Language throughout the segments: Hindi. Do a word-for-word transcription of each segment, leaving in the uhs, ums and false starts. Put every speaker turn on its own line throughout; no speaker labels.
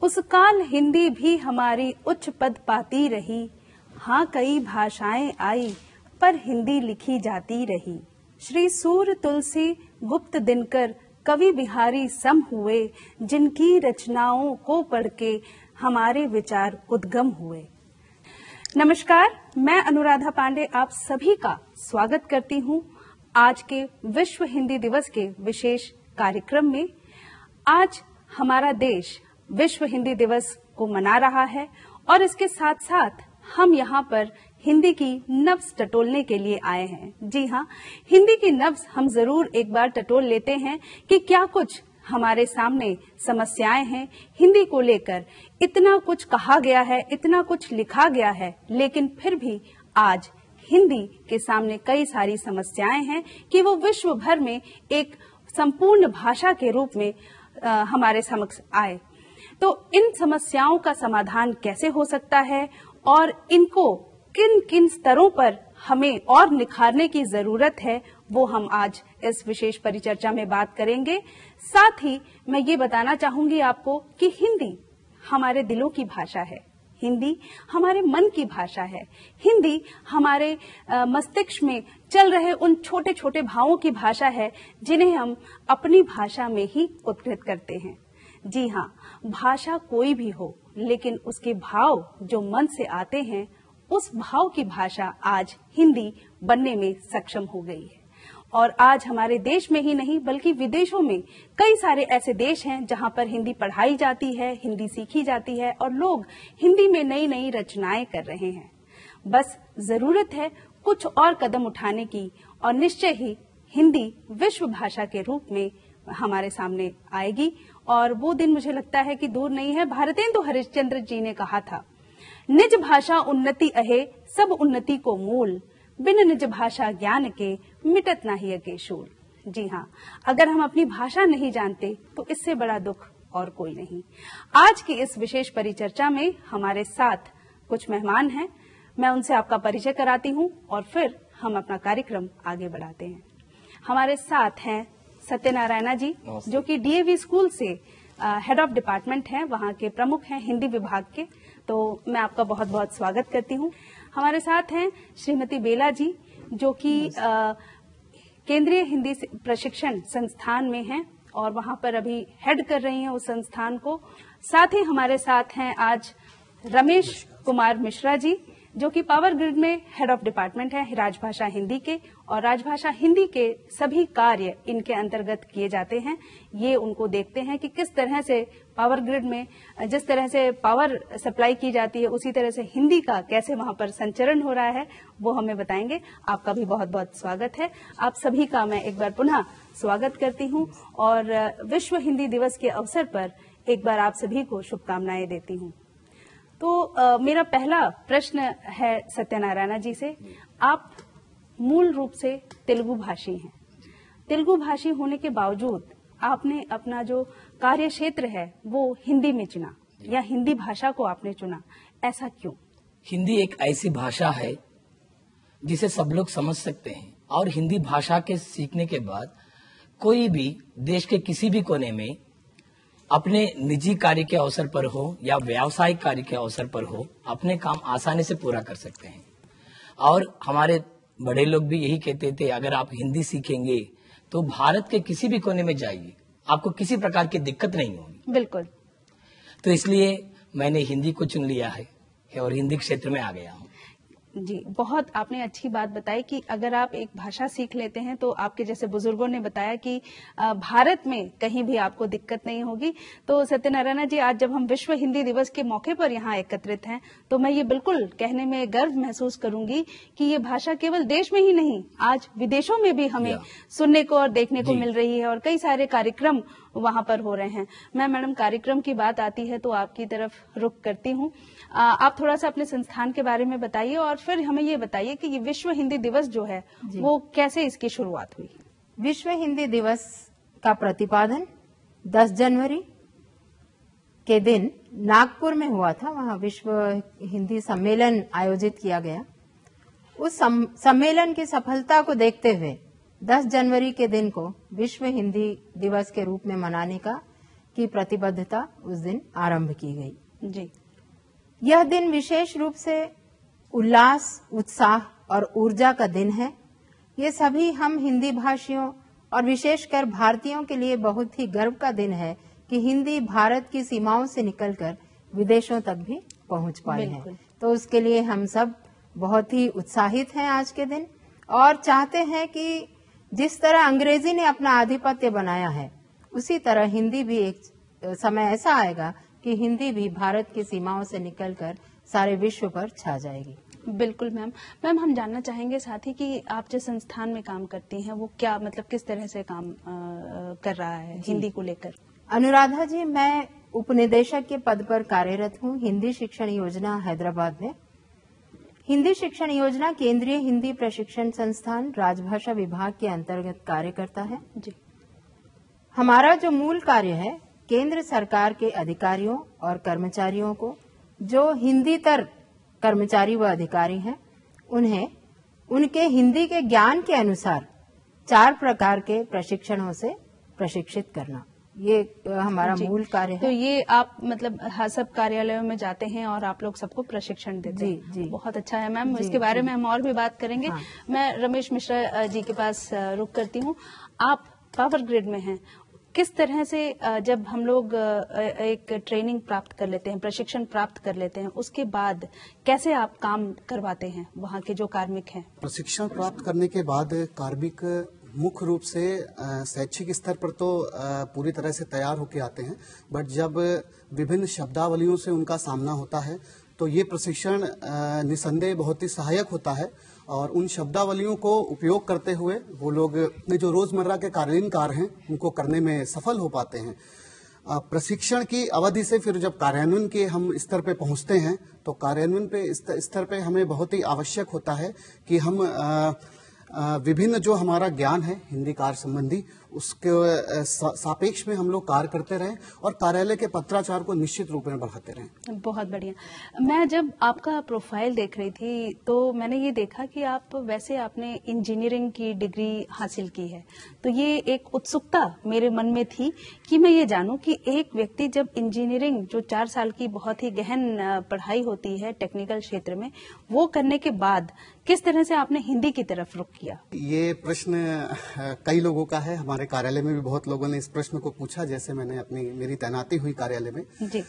उस काल हिंदी भी हमारी उच्च पद पाती रही। हाँ, कई भाषाएं आई पर हिंदी लिखी जाती रही। श्री सूर तुलसी गुप्त दिनकर कवि बिहारी सम हुए, जिनकी रचनाओं को पढ़ के हमारे विचार उद्गम हुए। नमस्कार, मैं अनुराधा पांडे आप सभी का स्वागत करती हूँ आज के विश्व हिंदी दिवस के विशेष कार्यक्रम में। आज हमारा देश विश्व हिंदी दिवस को मना रहा है और इसके साथ साथ हम यहाँ पर हिंदी की नब्ज टटोलने के लिए आए हैं। जी हाँ, हिंदी की नब्ज हम जरूर एक बार टटोल लेते हैं कि क्या कुछ हमारे सामने समस्याएं हैं हिंदी को लेकर। इतना कुछ कहा गया है, इतना कुछ लिखा गया है, लेकिन फिर भी आज हिंदी के सामने कई सारी समस्याएं हैं कि वो विश्व भर में एक संपूर्ण भाषा के रूप में आ, हमारे समक्ष आए। तो इन समस्याओं का समाधान कैसे हो सकता है और इनको किन किन स्तरों पर हमें और निखारने की जरूरत है, वो हम आज इस विशेष परिचर्चा में बात करेंगे। साथ ही मैं ये बताना चाहूंगी आपको कि हिंदी हमारे दिलों की भाषा है, हिंदी हमारे मन की भाषा है, हिंदी हमारे मस्तिष्क में चल रहे उन छोटे छोटे भावों की भाषा है जिन्हें हम अपनी भाषा में ही उद्धृत करते हैं। जी हाँ, भाषा कोई भी हो, लेकिन उसके भाव जो मन से आते हैं, उस भाव की भाषा आज हिंदी बनने में सक्षम हो गई है। और आज हमारे देश में ही नहीं बल्कि विदेशों में कई सारे ऐसे देश हैं जहां पर हिंदी पढ़ाई जाती है, हिंदी सीखी जाती है और लोग हिंदी में नई नई रचनाएं कर रहे हैं। बस जरूरत है कुछ और कदम उठाने की और निश्चय ही हिंदी विश्व भाषा के रूप में हमारे सामने आएगी। और वो दिन मुझे लगता है कि दूर नहीं है। भारतेंदु हरिश्चंद्र जी ने कहा था, निज भाषा उन्नति अहे सब उन्नति को मूल, बिन निज भाषा ज्ञान के मिटत नाही के शूल। जी हाँ, अगर हम अपनी भाषा नहीं जानते तो इससे बड़ा दुख और कोई नहीं। आज की इस विशेष परिचर्चा में हमारे साथ कुछ मेहमान हैं। मैं उनसे आपका परिचय कराती हूँ और फिर हम अपना कार्यक्रम आगे बढ़ाते हैं। हमारे साथ हैं सत्यनारायणा जी, जो कि डीएवी स्कूल से हेड ऑफ डिपार्टमेंट हैं, वहाँ के प्रमुख हैं हिंदी विभाग के। तो मैं आपका बहुत बहुत स्वागत करती हूँ। हमारे साथ हैं श्रीमती बेला जी, जो कि केंद्रीय हिंदी प्रशिक्षण संस्थान में हैं और वहाँ पर अभी हेड कर रही हैं उस संस्थान को। साथ ही हमारे साथ हैं आज रमेश कुमार मिश्रा जी, जो कि पावर ग्रिड में हेड ऑफ डिपार्टमेंट है राजभाषा हिंदी के, और राजभाषा हिंदी के सभी कार्य इनके अंतर्गत किए जाते हैं। ये उनको देखते हैं कि किस तरह से पावर ग्रिड में जिस तरह से पावर सप्लाई की जाती है, उसी तरह से हिंदी का कैसे वहां पर संचरण हो रहा है, वो हमें बताएंगे। आपका भी बहुत बहुत स्वागत है। आप सभी का मैं एक बार पुनः स्वागत करती हूँ और विश्व हिंदी दिवस के अवसर पर एक बार आप सभी को शुभकामनाएं देती हूँ। तो आ, मेरा पहला प्रश्न है सत्यनारायणा जी से। आप मूल रूप से तेलुगु भाषी हैं। तेलुगु भाषी होने के बावजूद आपने अपना जो कार्य क्षेत्र है वो हिंदी में चुना, या हिंदी भाषा को आपने चुना, ऐसा क्यों?
हिंदी एक ऐसी भाषा है जिसे सब लोग समझ सकते हैं और हिंदी भाषा के सीखने के बाद कोई भी देश के किसी भी कोने में अपने निजी कार्य के अवसर पर हो या व्यावसायिक कार्य के अवसर पर हो, अपने काम आसानी से पूरा कर सकते हैं। और हमारे बड़े लोग भी यही कहते थे, अगर आप हिंदी सीखेंगे तो भारत के किसी भी कोने में जाइए, आपको किसी प्रकार की दिक्कत नहीं होगी।
बिल्कुल।
तो इसलिए मैंने हिंदी को चुन लिया है और हिंदी क्षेत्र में आ गया हूँ।
जी, बहुत आपने अच्छी बात बताई कि अगर आप एक भाषा सीख लेते हैं तो आपके जैसे बुजुर्गों ने बताया कि भारत में कहीं भी आपको दिक्कत नहीं होगी। तो सत्यनारायणा जी, आज जब हम विश्व हिंदी दिवस के मौके पर यहाँ एकत्रित हैं, तो मैं ये बिल्कुल कहने में गर्व महसूस करूंगी कि ये भाषा केवल देश में ही नहीं, आज विदेशों में भी हमें सुनने को और देखने को मिल रही है और कई सारे कार्यक्रम वहां पर हो रहे हैं। मैं मैडम, कार्यक्रम की बात आती है तो आपकी तरफ रुख करती हूँ। आप थोड़ा सा अपने संस्थान के बारे में बताइए और फिर हमें ये बताइए कि ये विश्व हिंदी दिवस जो है वो कैसे इसकी शुरुआत हुई?
विश्व हिंदी दिवस का प्रतिपादन दस जनवरी के दिन नागपुर में हुआ था। वहाँ विश्व हिंदी सम्मेलन आयोजित किया गया। उस सम्मेलन की सफलता को देखते हुए दस जनवरी के दिन को विश्व हिंदी दिवस के रूप में मनाने का की प्रतिबद्धता उस दिन आरंभ की गई।
जी।
यह दिन विशेष रूप से उल्लास, उत्साह और ऊर्जा का दिन है। ये सभी हम हिंदी भाषियों और विशेषकर भारतीयों के लिए बहुत ही गर्व का दिन है कि हिंदी भारत की सीमाओं से निकलकर विदेशों तक भी पहुंच पाई है। तो उसके लिए हम सब बहुत ही उत्साहित हैं आज के दिन, और चाहते हैं कि जिस तरह अंग्रेजी ने अपना आधिपत्य बनाया है, उसी तरह हिंदी भी एक समय ऐसा आएगा कि हिंदी भी भारत की सीमाओं से निकलकर सारे विश्व पर छा जाएगी।
बिल्कुल मैम। मैम, हम जानना चाहेंगे साथ ही कि आप जिस संस्थान में काम करती हैं वो क्या मतलब किस तरह से काम आ, कर रहा है हिंदी को लेकर?
अनुराधा जी, मैं उपनिदेशक के पद पर कार्यरत हूँ हिंदी शिक्षण योजना हैदराबाद में। हिंदी शिक्षण योजना केंद्रीय हिंदी प्रशिक्षण संस्थान राजभाषा विभाग के अंतर्गत कार्य करता है।
जी।
हमारा जो मूल कार्य है, केंद्र सरकार के अधिकारियों और कर्मचारियों को, जो हिंदीतर कर्मचारी व अधिकारी हैं, उन्हें उनके हिंदी के ज्ञान के अनुसार चार प्रकार के प्रशिक्षणों से प्रशिक्षित करना, ये हमारा मूल कार्य है।
तो ये आप मतलब हाँ, सब कार्यालयों में जाते हैं और आप लोग सबको प्रशिक्षण देते हैं?
जी, जी।
बहुत अच्छा है मैम, इसके बारे में हम और भी बात करेंगे।
हाँ।
मैं रमेश मिश्रा जी के पास रुक करती हूँ। आप पावर ग्रिड में हैं, किस तरह से जब हम लोग एक ट्रेनिंग प्राप्त कर लेते हैं, प्रशिक्षण प्राप्त कर लेते हैं, उसके बाद कैसे आप काम करवाते हैं वहाँ के जो कार्मिक हैं?
प्रशिक्षण प्राप्त करने के बाद कार्मिक मुख्य रूप से शैक्षिक स्तर पर तो पूरी तरह से तैयार होकर आते हैं, बट जब विभिन्न शब्दावलियों से उनका सामना होता है तो ये प्रशिक्षण निसंदेह बहुत ही सहायक होता है, और उन शब्दावलियों को उपयोग करते हुए वो लोग अपने जो रोजमर्रा के कार्यान्वयन कार्य हैं उनको करने में सफल हो पाते हैं। प्रशिक्षण की अवधि से फिर जब कार्यान्वयन के हम स्तर पे पहुंचते हैं तो कार्यान्वयन पे स्तर पे हमें बहुत ही आवश्यक होता है कि हम विभिन्न जो हमारा ज्ञान है हिंदी कार्य संबंधी, उसके सापेक्ष में हम लोग कार्य करते रहें और कार्यालय के पत्राचार को निश्चित रूप में बढ़ाते रहें।
बहुत बढ़िया। मैं जब आपका प्रोफाइल देख रही थी तो मैंने ये देखा कि आप वैसे आपने इंजीनियरिंग की डिग्री हासिल की है, तो ये एक उत्सुकता मेरे मन में थी कि मैं ये जानूं कि एक व्यक्ति जब इंजीनियरिंग, जो चार साल की बहुत ही गहन पढ़ाई होती है टेक्निकल क्षेत्र में, वो करने के बाद किस तरह से आपने हिंदी की तरफ रुख किया?
ये प्रश्न कई लोगों का है, हमारे कार्यालय में भी बहुत लोगों ने इस प्रश्न को पूछा जैसे मैंने अपनी मेरी तैनाती हुई कार्यालय में।
जी।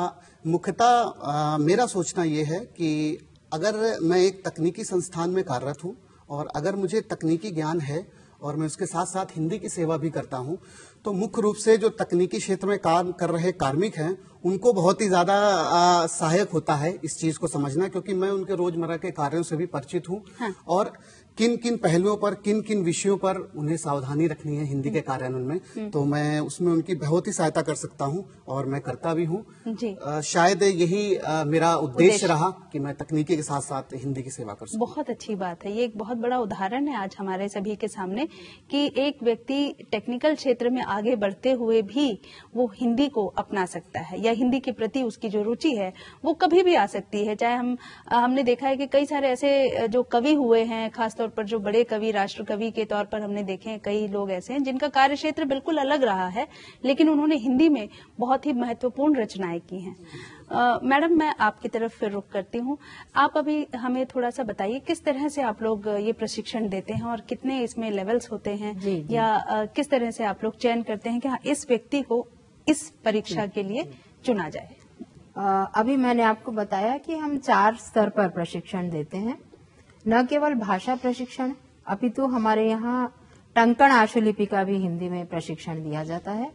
मुख्यतः मेरा सोचना ये है कि अगर मैं एक तकनीकी संस्थान में कार्यरत हूँ और अगर मुझे तकनीकी ज्ञान है और मैं उसके साथ साथ हिंदी की सेवा भी करता हूँ, तो मुख्य रूप से जो तकनीकी क्षेत्र में काम कर रहे कार्मिक हैं उनको बहुत ही ज्यादा सहायक होता है इस चीज को समझना, क्योंकि मैं उनके रोजमर्रा के कार्यों से भी परिचित हूँ। हाँ। और किन किन पहलुओं पर, किन किन विषयों पर उन्हें सावधानी रखनी है हिंदी के कार्यान्वयन में, तो मैं उसमें उनकी बहुत ही सहायता कर सकता हूँ और मैं करता भी हूँ। शायद यही आ, मेरा उद्देश्य रहा कि मैं तकनीकी के साथ साथ हिंदी की सेवा कर सकूं।
बहुत अच्छी बात है, ये एक बहुत बड़ा उदाहरण है आज हमारे सभी के सामने कि एक व्यक्ति टेक्निकल क्षेत्र में आगे बढ़ते हुए भी वो हिंदी को अपना सकता है, या हिंदी के प्रति उसकी जो रुचि है वो कभी भी आ सकती है। चाहे हम हमने देखा है कि कई सारे ऐसे जो कवि हुए हैं, खासतौर पर जो बड़े कवि, राष्ट्र कवि के तौर पर हमने देखे हैं, कई लोग ऐसे हैं जिनका कार्य क्षेत्र बिल्कुल अलग रहा है, लेकिन उन्होंने हिंदी में बहुत ही महत्वपूर्ण रचनाएं की हैं। मैडम, मैं आपकी तरफ फिर रुख करती हूँ। आप अभी हमें थोड़ा सा बताइए किस तरह से आप लोग ये प्रशिक्षण देते हैं और कितने इसमें लेवल्स होते हैं, जी, जी। या आ, किस तरह से आप लोग चयन करते हैं कि हाँ, इस व्यक्ति को इस परीक्षा के लिए चुना जाए?
आ, अभी मैंने आपको बताया कि हम चार स्तर पर प्रशिक्षण देते हैं। न केवल भाषा प्रशिक्षण, अपितु हमारे यहाँ टंकण आशुलिपि का भी हिंदी में प्रशिक्षण दिया जाता है।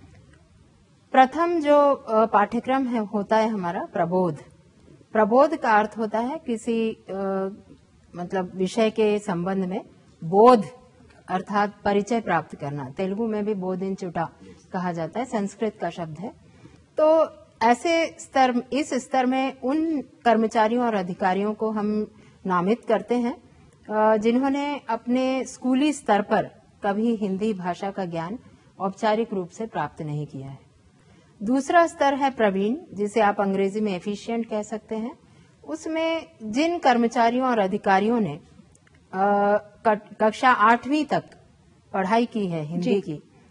प्रथम जो पाठ्यक्रम है होता है हमारा प्रबोध। प्रबोध का अर्थ होता है किसी आ, मतलब विषय के संबंध में बोध अर्थात परिचय प्राप्त करना। तेलुगु में भी बोधिंचुटा कहा जाता है, संस्कृत का शब्द है। तो ऐसे स्तर, इस स्तर में उन कर्मचारियों और अधिकारियों को हम नामित करते हैं जिन्होंने अपने स्कूली स्तर पर कभी हिंदी भाषा का ज्ञान औपचारिक रूप से प्राप्त नहीं किया है। दूसरा स्तर है प्रवीण, जिसे आप अंग्रेजी में एफिशिएंट कह सकते हैं। उसमें जिन कर्मचारियों और अधिकारियों ने कक्षा आठवीं तक पढ़ाई की है हिंदी की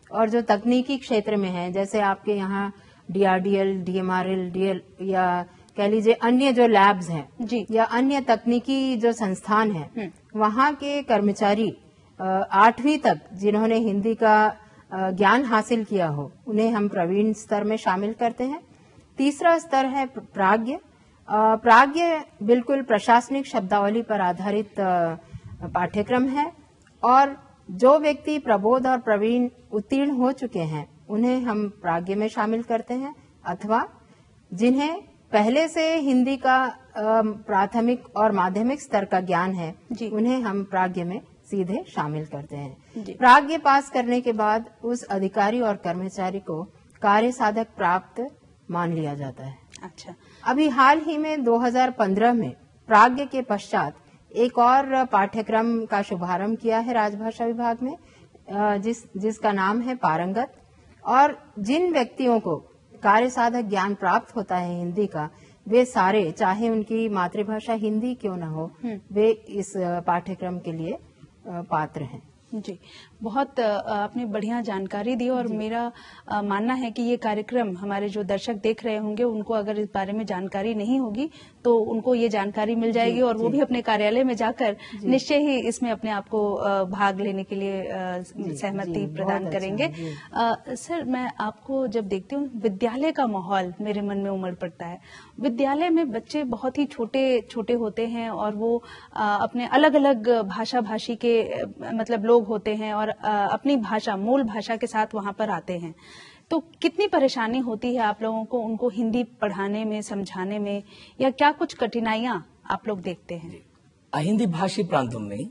और जो तकनीकी क्षेत्र में है, जैसे आपके यहाँ डीआरडीएल, डीएमआरएल, डीएल या कह लीजिए अन्य जो लैब्स हैं
जी,
या अन्य तकनीकी जो संस्थान हैं, वहाँ के कर्मचारी आठवीं तक जिन्होंने हिंदी का ज्ञान हासिल किया हो, उन्हें हम प्रवीण स्तर में शामिल करते हैं। तीसरा स्तर है प्राज्ञ। प्राज्ञ बिल्कुल प्रशासनिक शब्दावली पर आधारित पाठ्यक्रम है और जो व्यक्ति प्रबोध और प्रवीण उत्तीर्ण हो चुके हैं उन्हें हम प्राज्ञ में शामिल करते हैं, अथवा जिन्हें पहले से हिंदी का प्राथमिक और माध्यमिक स्तर का ज्ञान है उन्हें हम प्राज्ञ में सीधे शामिल करते हैं। प्राज्ञ पास करने के बाद उस अधिकारी और कर्मचारी को कार्य साधक प्राप्त मान लिया जाता है।
अच्छा,
अभी हाल ही में दो हज़ार पंद्रह में प्राज्ञ के पश्चात एक और पाठ्यक्रम का शुभारंभ किया है राजभाषा विभाग में, जिस जिसका नाम है पारंगत। और जिन व्यक्तियों को कार्य साधक ज्ञान प्राप्त होता है हिंदी का, वे सारे, चाहे उनकी मातृभाषा हिंदी क्यों न हो, वे इस पाठ्यक्रम के लिए पात्र हैं।
जी, बहुत आपने बढ़िया जानकारी दी और मेरा मानना है कि ये कार्यक्रम हमारे जो दर्शक देख रहे होंगे उनको अगर इस बारे में जानकारी नहीं होगी तो उनको ये जानकारी मिल जाएगी और वो भी अपने कार्यालय में जाकर निश्चय ही इसमें अपने आप को भाग लेने के लिए सहमति प्रदान करेंगे। आ, सर, मैं आपको जब देखती हूँ विद्यालय का माहौल मेरे मन में उमड़ पड़ता है। विद्यालय में बच्चे बहुत ही छोटे छोटे होते हैं और वो आ, अपने अलग अलग भाषा भाषी के मतलब लोग होते हैं और अपनी भाषा, मूल भाषा के साथ वहां पर आते हैं। तो कितनी परेशानी होती है आप लोगों को उनको हिंदी पढ़ाने में, समझाने में, या क्या कुछ कठिनाइयां आप लोग देखते हैं?
हिंदी भाषी प्रांतों में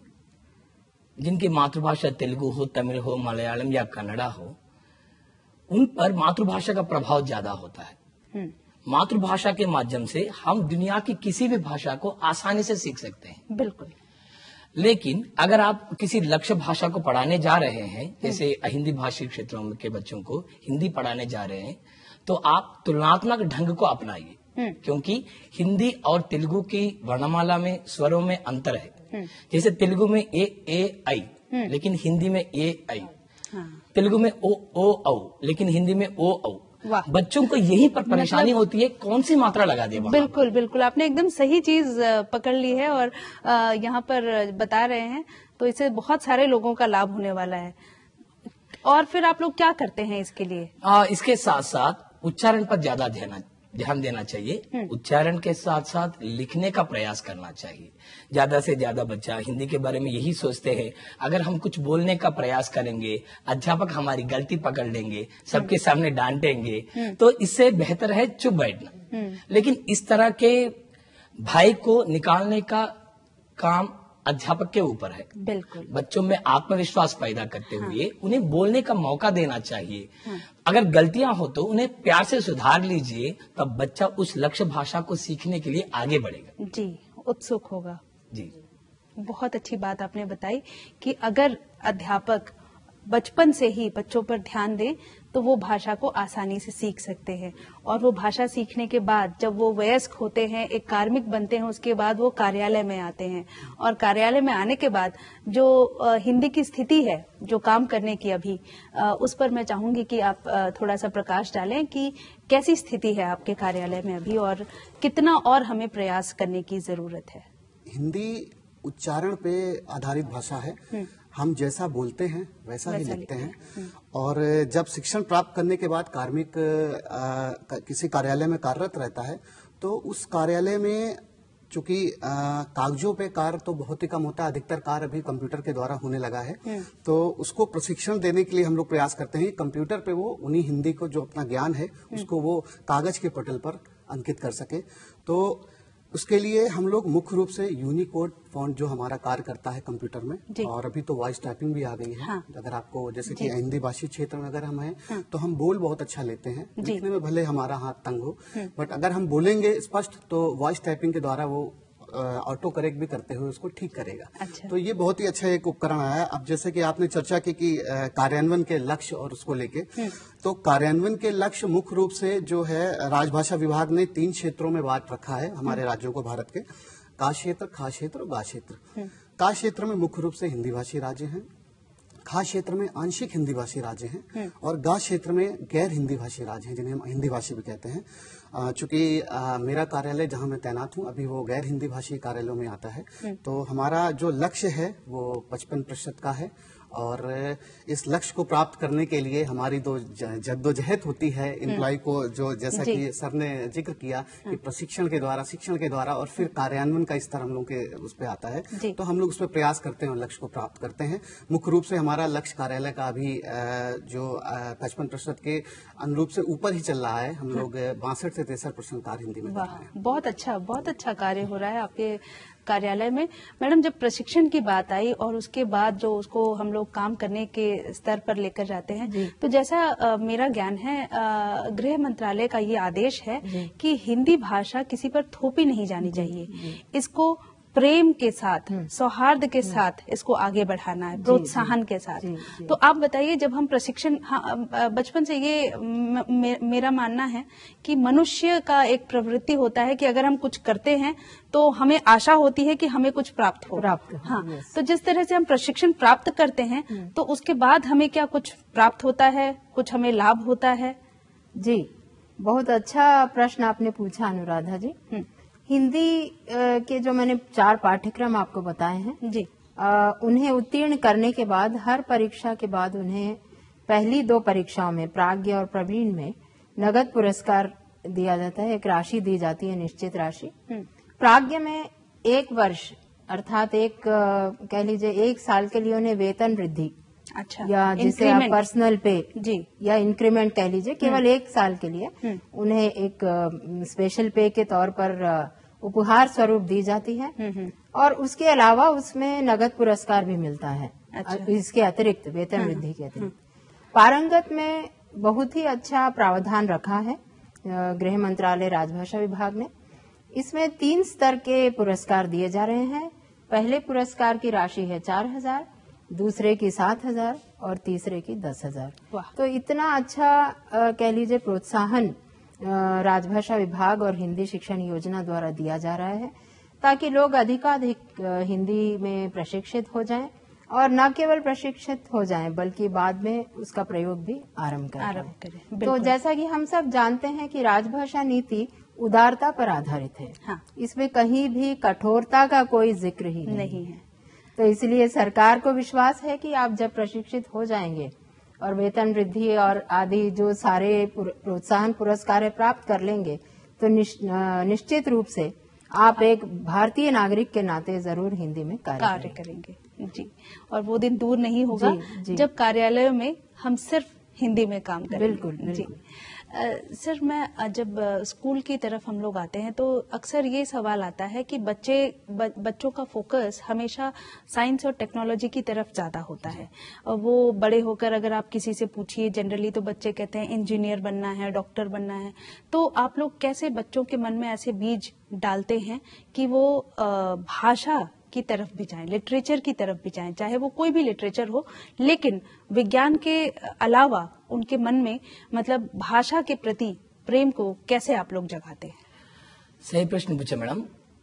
जिनकी मातृभाषा तेलुगु हो, तमिल हो, मलयालम या कन्नड़ा हो, उन पर मातृभाषा का प्रभाव ज्यादा होता है। मातृभाषा के माध्यम से हम दुनिया की किसी भी भाषा को आसानी से सीख सकते हैं।
बिल्कुल।
लेकिन अगर आप किसी लक्ष्य भाषा को पढ़ाने जा रहे हैं, जैसे हिंदी भाषी क्षेत्रों के बच्चों को हिंदी पढ़ाने जा रहे हैं, तो आप तुलनात्मक ढंग को अपनाइए, क्योंकि हिंदी और तेलुगु की वर्णमाला में स्वरों में अंतर है। जैसे तेलुगु में ए ए आई, लेकिन हिंदी में ए आई। तेलुगु में ओ ओ औ, लेकिन हिंदी में ओ औ। बच्चों को यही पर परेशानी मतलब, होती है कौन सी मात्रा लगा दे।
बिल्कुल बिल्कुल, आपने एकदम सही चीज पकड़ ली है और यहाँ पर बता रहे हैं, तो इससे बहुत सारे लोगों का लाभ होने वाला है। और फिर आप लोग क्या करते हैं इसके लिए?
आ, इसके साथ साथ उच्चारण पर ज्यादा ध्यान ध्यान देना चाहिए। उच्चारण के साथ साथ लिखने का प्रयास करना चाहिए। ज्यादा से ज्यादा बच्चा हिंदी के बारे में यही सोचते हैं, अगर हम कुछ बोलने का प्रयास करेंगे, अध्यापक हमारी गलती पकड़ लेंगे, सबके सामने डांटेंगे, तो इससे बेहतर है चुप बैठना। लेकिन इस तरह के भय को निकालने का काम अध्यापक के ऊपर है।
बिल्कुल।
बच्चों में आत्मविश्वास पैदा करते हाँ। हुए उन्हें बोलने का मौका देना चाहिए। हाँ। अगर गलतियां हो तो उन्हें प्यार से सुधार लीजिए, तब बच्चा उस लक्ष्य भाषा को सीखने के लिए आगे बढ़ेगा।
जी, उत्सुक होगा।
जी,
बहुत अच्छी बात आपने बताई कि अगर अध्यापक बचपन से ही बच्चों पर ध्यान दें तो वो भाषा को आसानी से सीख सकते हैं, और वो भाषा सीखने के बाद जब वो वयस्क होते हैं, एक कार्मिक बनते हैं, उसके बाद वो कार्यालय में आते हैं, और कार्यालय में आने के बाद जो हिंदी की स्थिति है जो काम करने की अभी, उस पर मैं चाहूंगी कि आप थोड़ा सा प्रकाश डालें कि कैसी स्थिति है आपके कार्यालय में अभी और कितना और हमें प्रयास करने की जरूरत है।
हिंदी उच्चारण पे आधारित भाषा है। हम जैसा बोलते हैं वैसा ही लिखते हैं। और जब शिक्षण प्राप्त करने के बाद कार्मिक आ, किसी कार्यालय में कार्यरत रहता है, तो उस कार्यालय में चूंकि कागजों पे कार्य तो बहुत ही कम होता है, अधिकतर कार्य अभी कंप्यूटर के द्वारा होने लगा है, तो उसको प्रशिक्षण देने के लिए हम लोग प्रयास करते हैं कंप्यूटर पे वो उन्हीं हिंदी को जो अपना ज्ञान है उसको वो कागज के पटल पर अंकित कर सके। तो उसके लिए हम लोग मुख्य रूप से यूनिकोड फॉन्ट जो हमारा कार्य करता है कंप्यूटर में, और अभी तो वॉइस टाइपिंग भी आ गई है। हाँ। अगर आपको जैसे कि हिंदी भाषी क्षेत्र में अगर हम हैं, हाँ। तो हम बोल बहुत अच्छा लेते हैं, लिखने में भले हमारा हाथ तंग हो, बट अगर हम बोलेंगे स्पष्ट तो वॉइस टाइपिंग के द्वारा वो ऑटो करेक्ट भी करते हुए उसको ठीक करेगा।
अच्छा। तो
ये बहुत ही अच्छा एक उपकरण आया है। अब जैसे कि आपने चर्चा की कि कार्यान्वयन के लक्ष्य और उसको लेके, तो कार्यान्वयन के लक्ष्य मुख्य रूप से जो है राजभाषा विभाग ने तीन क्षेत्रों में बांट रखा है हमारे राज्यों को, भारत के का क्षेत्र, खा क्षेत्र और गा क्षेत्र। का क्षेत्र में मुख्य रूप से हिंदी भाषी राज्य हैं, खा क्षेत्र में आंशिक हिंदी भाषी राज्य हैं और गा क्षेत्र में गैर हिंदी भाषी राज्य हैं, जिन्हें हम हिंदी भाषी भी कहते हैं। चूंकि मेरा कार्यालय जहां मैं तैनात हूं अभी वो गैर हिंदी भाषी कार्यालयों में आता है, तो हमारा जो लक्ष्य है वो पचपन प्रतिशत का है और इस लक्ष्य को प्राप्त करने के लिए हमारी तो जद्दोजहद होती है एम्प्लॉय को, जो जैसा कि सर ने जिक्र किया कि प्रशिक्षण के द्वारा, शिक्षण के द्वारा और फिर कार्यान्वयन का स्तर हम लोग के उस पे आता है, तो हम लोग उस पर प्रयास करते हैं और लक्ष्य को प्राप्त करते हैं। मुख्य रूप से हमारा लक्ष्य कार्यालय का अभी जो पचपन प्रतिशत के अनुरूप से ऊपर ही चल रहा है। हम लोग बासठ से तिरसठ प्रतिशत कार्य हिंदी में कर रहे हैं।
बहुत अच्छा, बहुत अच्छा कार्य हो रहा है आपके कार्यालय में। मैडम, जब प्रशिक्षण की बात आई और उसके बाद जो उसको हम लोग काम करने के स्तर पर लेकर जाते हैं, तो जैसा आ, मेरा ज्ञान है, गृह मंत्रालय का ये आदेश है कि हिंदी भाषा किसी पर थोपी नहीं जानी चाहिए, इसको प्रेम के साथ, सौहार्द के साथ इसको आगे बढ़ाना है, प्रोत्साहन के साथ। तो आप बताइए, जब हम प्रशिक्षण, हाँ, बचपन से ये म, मे, मेरा मानना है कि मनुष्य का एक प्रवृत्ति होता है कि अगर हम कुछ करते हैं तो हमें आशा होती है कि हमें कुछ प्राप्त हो।
प्राप्त हो,
हाँ, तो जिस तरह से हम प्रशिक्षण प्राप्त करते हैं तो उसके बाद हमें क्या कुछ प्राप्त होता है, कुछ हमें लाभ होता है?
जी, बहुत अच्छा प्रश्न आपने पूछा अनुराधा जी। हिंदी के जो मैंने चार पाठ्यक्रम आपको बताए हैं
जी,
आ, उन्हें उत्तीर्ण करने के बाद हर परीक्षा के बाद उन्हें पहली दो परीक्षाओं में, प्राज्ञ और प्रवीण में, नगद पुरस्कार दिया जाता है, एक राशि दी जाती है, निश्चित राशि। प्राज्ञ में एक वर्ष अर्थात एक कह लीजिए एक साल के लिए उन्हें वेतन वृद्धि,
अच्छा,
या जिसे आप पर्सनल पे
जी
या इंक्रीमेंट कह लीजिए, केवल एक साल के लिए उन्हें एक स्पेशल पे के तौर पर उपहार स्वरूप दी जाती है और उसके अलावा उसमें नगद पुरस्कार भी मिलता है। अच्छा। इसके अतिरिक्त, वेतन वृद्धि के अतिरिक्त पारंगत में बहुत ही अच्छा प्रावधान रखा है गृह मंत्रालय राजभाषा विभाग ने। इसमें तीन स्तर के पुरस्कार दिए जा रहे हैं। पहले पुरस्कार की राशि है चार हजार, दूसरे की सात हजार और तीसरे की दस हजार। तो इतना अच्छा कह लीजिए प्रोत्साहन राजभाषा विभाग और हिंदी शिक्षण योजना द्वारा दिया जा रहा है ताकि लोग अधिकाधिक हिंदी में प्रशिक्षित हो जाएं और न केवल प्रशिक्षित हो जाएं बल्कि बाद में उसका प्रयोग भी आरंभ करें। तो जैसा कि हम सब जानते हैं कि राजभाषा नीति उदारता पर आधारित है। हाँ। इसमें कहीं भी कठोरता का कोई जिक्र ही नहीं, नहीं है। तो इसलिए सरकार को विश्वास है कि आप जब प्रशिक्षित हो जाएंगे और वेतन वृद्धि और आदि जो सारे प्रोत्साहन पुरस्कार प्राप्त कर लेंगे तो निश्चित रूप से आप एक भारतीय नागरिक के नाते जरूर हिंदी में कार्य, कार्य करेंगे
जी। और वो दिन दूर नहीं होगा जी, जी। जब कार्यालयों में हम सिर्फ हिंदी में काम करेंगे।
बिल्कुल, बिल्कुल। जी।
आ, सर, मैं जब स्कूल की तरफ हम लोग आते हैं तो अक्सर ये सवाल आता है कि बच्चे ब, बच्चों का फोकस हमेशा साइंस और टेक्नोलॉजी की तरफ ज्यादा होता है। और वो बड़े होकर अगर आप किसी से पूछिए जनरली तो बच्चे कहते हैं इंजीनियर बनना है, डॉक्टर बनना है। तो आप लोग कैसे बच्चों के मन में ऐसे बीज डालते हैं कि वो भाषा की तरफ भी जाएं, लिटरेचर की तरफ भी जाएं, चाहे वो कोई भी लिटरेचर हो, लेकिन विज्ञान के अलावा उनके मन में मतलब भाषा के प्रति प्रेम को कैसे आप लोग जगाते हैं?
सही प्रश्न पूछा मैडम।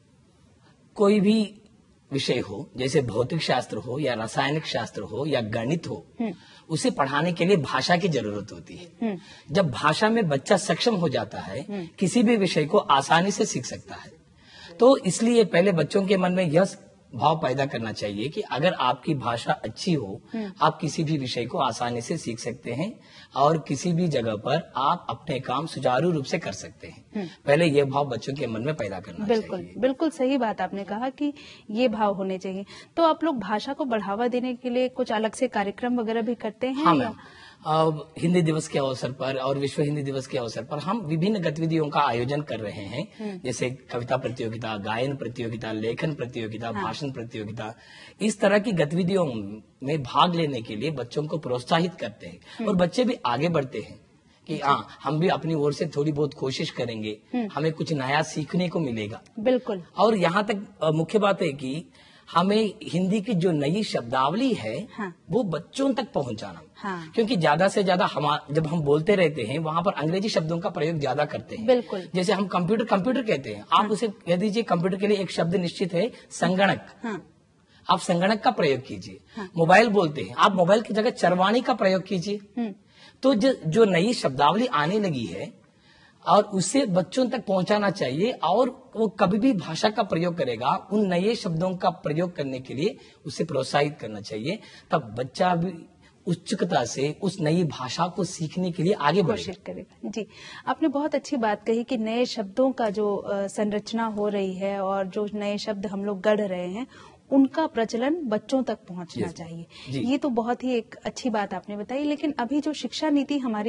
कोई भी विषय हो, जैसे भौतिक शास्त्र हो या रासायनिक शास्त्र हो या गणित हो, उसे पढ़ाने के लिए भाषा की जरूरत होती है। जब भाषा में बच्चा सक्षम हो जाता है, किसी भी विषय को आसानी से सीख सकता है। तो इसलिए पहले बच्चों के मन में यह भाव पैदा करना चाहिए कि अगर आपकी भाषा अच्छी हो, आप किसी भी विषय को आसानी से सीख सकते हैं और किसी भी जगह पर आप अपने काम सुचारू रूप से कर सकते हैं। पहले ये भाव बच्चों के मन में पैदा करना
बिल्कुल,
चाहिए।
बिल्कुल सही बात आपने कहा कि ये भाव होने चाहिए। तो आप लोग भाषा को बढ़ावा देने के लिए कुछ अलग से कार्यक्रम वगैरह भी करते हैं?
हाँ मैम, हिंदी दिवस के अवसर पर और विश्व हिंदी दिवस के अवसर पर हम विभिन्न गतिविधियों का आयोजन कर रहे हैं, जैसे कविता प्रतियोगिता, गायन प्रतियोगिता, लेखन प्रतियोगिता, हाँ। भाषण प्रतियोगिता। इस तरह की गतिविधियों में भाग लेने के लिए बच्चों को प्रोत्साहित करते हैं और बच्चे भी आगे बढ़ते हैं कि हाँ, हम भी अपनी ओर से थोड़ी बहुत कोशिश करेंगे, हमें कुछ नया सीखने को मिलेगा।
बिल्कुल।
और यहाँ तक मुख्य बात है कि हमें हिंदी की जो नई शब्दावली है, हाँ। वो बच्चों तक पहुंचाना, हाँ। क्योंकि ज्यादा से ज्यादा हम जब हम बोलते रहते हैं वहाँ पर अंग्रेजी शब्दों का प्रयोग ज्यादा करते हैं।
बिल्कुल। जैसे
हम कंप्यूटर कंप्यूटर कहते हैं, हाँ। आप उसे कह दीजिए कंप्यूटर के लिए एक शब्द निश्चित है, संगणक। हाँ। आप संगणक का प्रयोग कीजिए। हाँ। मोबाइल बोलते हैं, आप मोबाइल की जगह चरवाणी का प्रयोग कीजिए। तो जो जो नई शब्दावली आने लगी है और उसे बच्चों तक पहुंचाना चाहिए, और वो कभी भी भाषा का प्रयोग करेगा उन नए शब्दों का प्रयोग करने के लिए उसे प्रोत्साहित करना चाहिए, तब बच्चा भी उत्सुकता से उस नई भाषा को सीखने के लिए आगे
कोशिश करेगा। जी, आपने बहुत अच्छी बात कही कि नए शब्दों का जो संरचना हो रही है और जो नए शब्द हम लोग गढ़ रहे हैं उनका प्रचलन बच्चों तक पहुंचना चाहिए। ये तो बहुत ही एक अच्छी बात आपने बताई। लेकिन अभी जो शिक्षा नीति हमारी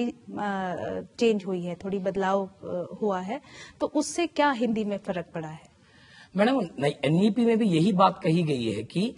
चेंज हुई है, थोड़ी बदलाव हुआ है, तो उससे क्या हिंदी में फर्क पड़ा है?
मैडम, एनईपी में भी यही बात कही गई है कि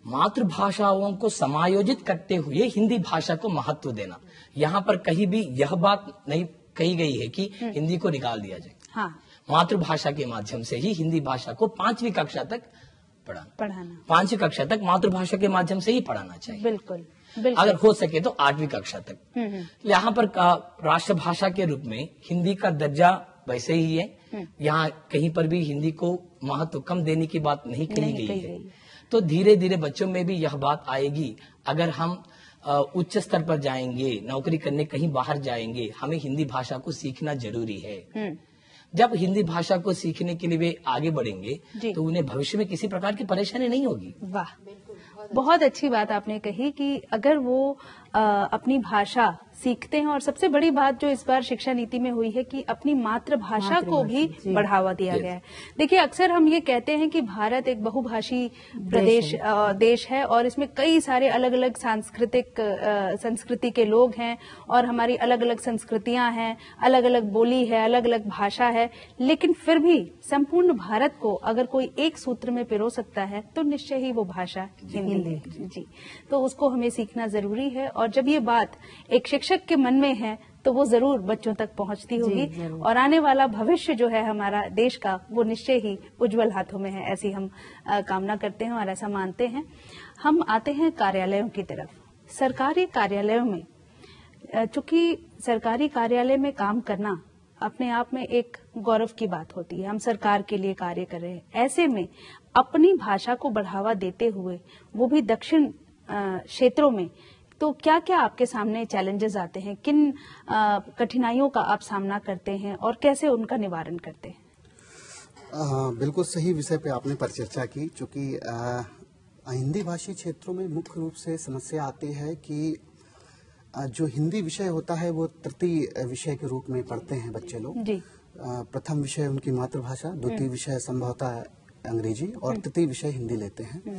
मातृभाषाओं को समायोजित करते हुए हिंदी भाषा को महत्व देना। यहाँ पर कहीं भी यह बात नहीं कही गई है कि हिंदी को निकाल दिया जाए। हाँ। मातृभाषा के माध्यम से ही हिंदी भाषा को पांचवी कक्षा तक पढ़ाना पढ़ाना पांचवी कक्षा तक मातृभाषा के माध्यम से ही पढ़ाना चाहिए।
बिल्कुल, बिल्कुल।
अगर हो सके तो आठवीं कक्षा तक। यहाँ पर राष्ट्रभाषा के रूप में हिंदी का दर्जा वैसे ही है। यहाँ कहीं पर भी हिंदी को महत्व कम देने की बात नहीं कही गई है। तो धीरे धीरे बच्चों में भी यह बात आएगी। अगर हम उच्च स्तर पर जाएंगे, नौकरी करने कहीं बाहर जाएंगे, हमें हिंदी भाषा को सीखना जरूरी है। जब हिंदी भाषा को सीखने के लिए वे आगे बढ़ेंगे तो उन्हें भविष्य में किसी प्रकार की परेशानी नहीं होगी।
वाह, बहुत अच्छी बात आपने कही कि अगर वो आ, अपनी भाषा सीखते हैं, और सबसे बड़ी बात जो इस बार शिक्षा नीति में हुई है कि अपनी मातृभाषा को भी बढ़ावा दिया गया है। देखिए, अक्सर हम ये कहते हैं कि भारत एक बहुभाषी प्रदेश देश है, देश है और इसमें कई सारे अलग अलग सांस्कृतिक संस्कृति के लोग हैं और हमारी अलग अलग संस्कृतियां हैं, अलग अलग बोली है, अलग अलग भाषा है। लेकिन फिर भी संपूर्ण भारत को अगर कोई एक सूत्र में पिरो सकता है तो निश्चय ही वो भाषा हिंदी है। जी, तो उसको हमें सीखना जरूरी है। और जब ये बात एक शिक्षक के मन में है तो वो जरूर बच्चों तक पहुंचती होगी, और आने वाला भविष्य जो है हमारा देश का वो निश्चय ही उज्जवल हाथों में है, ऐसी हम आ, कामना करते हैं और ऐसा मानते हैं। हम आते हैं कार्यालयों की तरफ। सरकारी कार्यालयों में, चूंकि सरकारी कार्यालय में काम करना अपने आप में एक गौरव की बात होती है, हम सरकार के लिए कार्य कर रहे हैं, ऐसे में अपनी भाषा को बढ़ावा देते हुए वो भी दक्षिण क्षेत्रों में, तो क्या क्या आपके सामने चैलेंजेस आते हैं, किन कठिनाइयों का आप सामना करते हैं और कैसे उनका निवारण करते हैं?
आ, बिल्कुल सही विषय पे आपने परिचर्चा की। चूंकि हिंदी भाषी क्षेत्रों में मुख्य रूप से समस्या आती है कि आ, जो हिंदी विषय होता है वो तृतीय विषय के रूप में पढ़ते हैं बच्चे लोग। जी। आ, प्रथम विषय उनकी मातृभाषा, द्वितीय विषय संभवतः अंग्रेजी और तृतीय विषय हिंदी लेते हैं।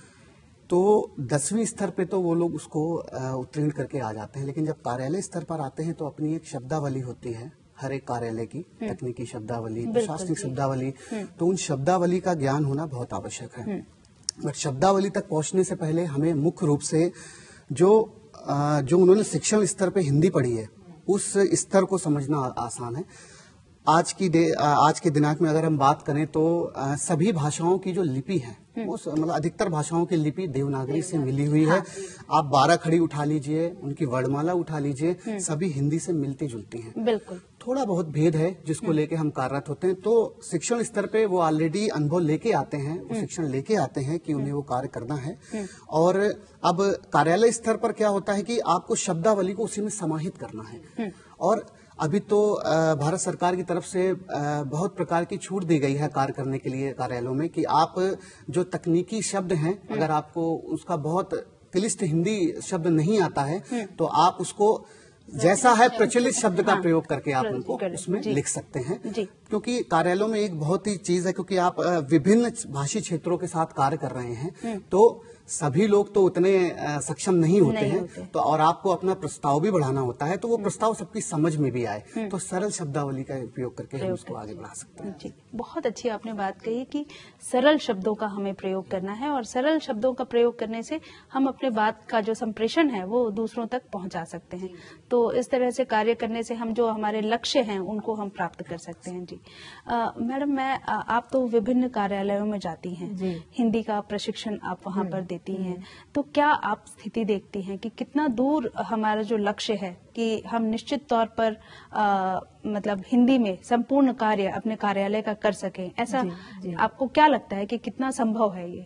तो दसवीं स्तर पे तो वो लोग उसको उत्तीर्ण करके आ जाते हैं, लेकिन जब कार्यालय स्तर पर आते हैं तो अपनी एक शब्दावली होती है हर एक कार्यालय की, तकनीकी शब्दावली, प्रशासनिक शब्दावली, तो उन शब्दावली का ज्ञान होना बहुत आवश्यक है। बट शब्दावली तक पहुंचने से पहले हमें मुख्य रूप से जो जो उन्होंने शिक्षण स्तर पे हिंदी पढ़ी है उस स्तर को समझना आसान है। आज की दे आज के दिनांक में अगर हम बात करें तो आ, सभी भाषाओं की जो लिपि है वो मतलब अधिकतर भाषाओं की लिपि देवनागरी से मिली हुई है। आप बारह खड़ी उठा लीजिए, उनकी वर्णमाला उठा लीजिए, सभी हिंदी से मिलती जुलती हैं। बिल्कुल, थोड़ा बहुत भेद है जिसको लेके हम कार्यरत होते हैं। तो शिक्षण स्तर पे वो ऑलरेडी अनुभव लेके आते हैं, वो शिक्षण लेके आते हैं कि उन्हें वो कार्य करना है। और अब कार्यालय स्तर पर क्या होता है कि आपको शब्दावली को उसी में समाहित करना है। और अभी तो भारत सरकार की तरफ से बहुत प्रकार की छूट दी गई है कार्य करने के लिए कार्यालयों में, कि आप जो तकनीकी शब्द हैं अगर आपको उसका बहुत क्लिष्ट हिंदी शब्द नहीं आता है तो आप उसको जैसा है प्रचलित शब्द का प्रयोग करके आप उनको उसमें लिख सकते हैं। क्योंकि कार्यालयों में एक बहुत ही चीज है, क्योंकि आप विभिन्न भाषी क्षेत्रों के साथ कार्य कर रहे हैं तो सभी लोग तो उतने सक्षम नहीं होते नहीं हैं होते। तो और आपको अपना प्रस्ताव भी बढ़ाना होता है, तो वो प्रस्ताव सबकी समझ में भी आए, तो सरल शब्दावली का उपयोग करके हम उसको आगे बढ़ा सकते हैं।
जी, बहुत अच्छी आपने बात कही कि सरल शब्दों का हमें प्रयोग करना है, और सरल शब्दों का प्रयोग करने से हम अपने बात का जो संप्रेषण है वो दूसरों तक पहुंचा सकते हैं। तो इस तरह से कार्य करने से हम जो हमारे लक्ष्य हैं उनको हम प्राप्त कर सकते हैं। जी मैडम, मैं आ, आप तो विभिन्न कार्यालयों में जाती हैं, हिंदी का प्रशिक्षण आप वहाँ पर देती हैं, तो क्या आप स्थिति देखती हैं कि कितना दूर हमारा जो लक्ष्य है कि हम निश्चित तौर पर आ, मतलब हिंदी में संपूर्ण कार्य अपने कार्यालय का कर सकें, ऐसा जी, जी। आपको क्या लगता है कि कितना संभव है ये?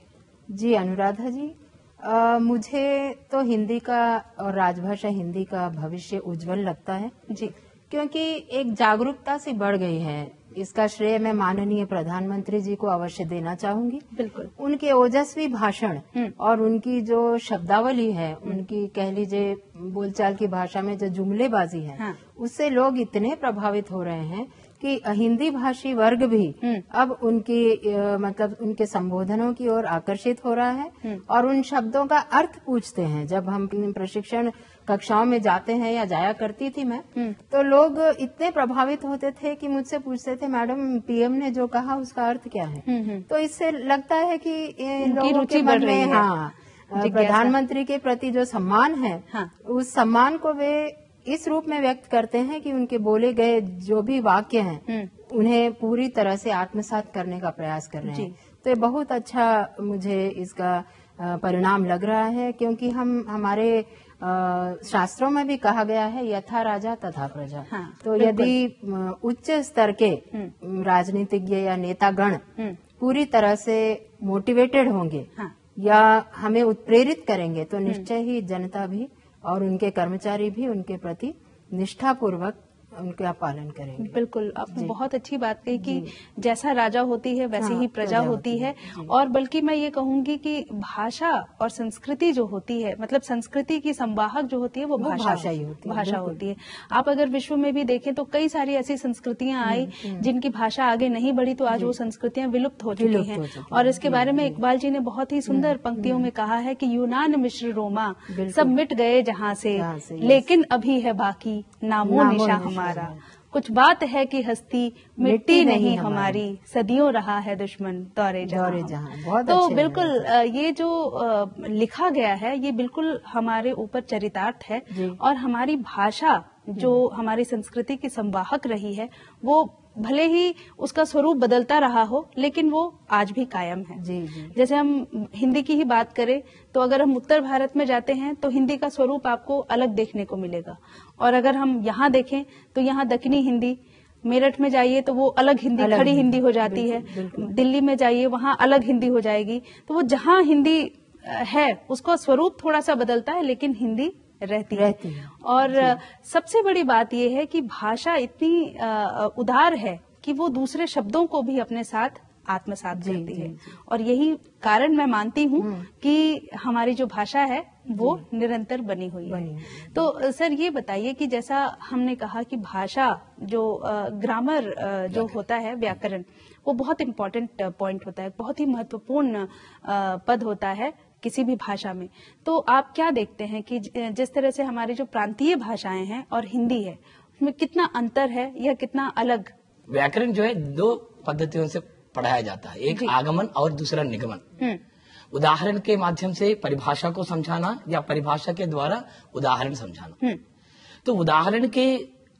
जी अनुराधा जी, आ, मुझे तो हिंदी का और राजभाषा हिंदी का भविष्य उज्जवल लगता है
जी।
क्योंकि एक जागरूकता सी बढ़ गई है। इसका श्रेय मैं माननीय प्रधानमंत्री जी को अवश्य देना चाहूंगी।
बिल्कुल।
उनके ओजस्वी भाषण और उनकी जो शब्दावली है, उनकी कह लीजिए बोलचाल की भाषा में जो जुमलेबाजी है,
हाँ।
उससे लोग इतने प्रभावित हो रहे हैं कि हिंदी भाषी वर्ग भी अब उनकी अ, मतलब उनके संबोधनों की ओर आकर्षित हो रहा है और उन शब्दों का अर्थ पूछते हैं। जब हम प्रशिक्षण कक्षाओं में जाते हैं या जाया करती थी मैं, तो लोग इतने प्रभावित होते थे कि मुझसे पूछते थे, मैडम पीएम ने जो कहा उसका अर्थ क्या है। तो इससे लगता है कि ये लोगों
रुचि
के
बढ़
मन
रही
में
है।
हाँ प्रधानमंत्री के प्रति जो सम्मान है,
हाँ।
उस सम्मान को वे इस रूप में व्यक्त करते हैं कि उनके बोले गए जो भी वाक्य हैं उन्हें पूरी तरह से आत्मसात करने का प्रयास कर रहे हैं। तो ये बहुत अच्छा मुझे इसका अ, परिणाम लग रहा है, क्योंकि हम हमारे अ, शास्त्रों में भी कहा गया है यथा राजा तथा प्रजा।
हाँ,
तो यदि अ, उच्च स्तर के राजनीतिज्ञ या नेतागण पूरी तरह से मोटिवेटेड होंगे
हाँ।
या हमें उत्प्रेरित करेंगे, तो निश्चय ही जनता भी और उनके कर्मचारी भी उनके प्रति निष्ठापूर्वक उनका पालन करेंगे।
बिल्कुल, आपने बहुत अच्छी बात कही कि जैसा राजा होती है वैसी
हाँ,
ही प्रजा होती है। और बल्कि मैं ये कहूंगी कि भाषा और संस्कृति जो होती है, मतलब संस्कृति की संवाहक जो होती है वो,
वो
भाषा
भाषा ही होती है,
भाषा
बिल्कुल।
होती है। आप अगर विश्व में भी देखें तो कई सारी ऐसी संस्कृतियां आई जिनकी भाषा आगे नहीं बढ़ी, तो आज वो संस्कृतियां विलुप्त हो चुकी
विलुप्त
हैं।
हो चुकी
और इसके बारे में इकबाल जी ने बहुत ही सुंदर पंक्तियों में कहा है कि यूनान मिस्र रोमा सब मिट गए जहां से,
जहाँ से,
लेकिन अभी है बाकी नामो
नामो
निशा
निशा
हमारा। कुछ बात है कि हस्ती मिट्टी नहीं हमारी, सदियों रहा है दुश्मन दौरे
दौरे
जहां।
जहां। बहुत
तो
अच्छे
बिल्कुल अ, ये जो अ, लिखा गया है ये बिल्कुल हमारे ऊपर चरितार्थ है। और हमारी भाषा जो हमारी संस्कृति की संवाहक रही है, वो भले ही उसका स्वरूप बदलता रहा हो, लेकिन वो आज भी कायम है।
जी जी।
जैसे हम हिंदी की ही बात करें तो अगर हम उत्तर भारत में जाते हैं तो हिंदी का स्वरूप आपको अलग देखने को मिलेगा। और अगर हम यहाँ देखें तो यहाँ दक्षिणी हिंदी, मेरठ में जाइए तो वो अलग हिंदी,
अलग
खड़ी
हिंदी,
हिंदी हो जाती है। दिल्ली में जाइए वहाँ अलग हिंदी हो जाएगी। तो वो जहाँ हिंदी अ, है उसका स्वरूप थोड़ा सा बदलता है, लेकिन हिंदी रहती है,
रहती है।
और सबसे बड़ी बात यह है कि भाषा इतनी अ, उदार है कि वो दूसरे शब्दों को भी अपने साथ आत्मसात करती है। और यही कारण मैं मानती हूँ कि हमारी जो भाषा है वो निरंतर बनी हुई है। तो अ, सर ये बताइए कि जैसा हमने कहा कि भाषा जो ग्रामर जो होता है, व्याकरण, वो बहुत इम्पोर्टेंट पॉइंट होता है, बहुत ही महत्वपूर्ण अ, पद होता है किसी भी भाषा में। तो आप क्या देखते हैं कि ज- जिस तरह से हमारी जो प्रांतीय भाषाएं हैं और हिंदी है, उसमें कितना अंतर है या कितना अलग?
व्याकरण जो है दो पद्धतियों से पढ़ाया जाता है, एक आगमन और दूसरा निगमन। उदाहरण के माध्यम से परिभाषा को समझाना या परिभाषा के द्वारा उदाहरण समझाना। तो उदाहरण के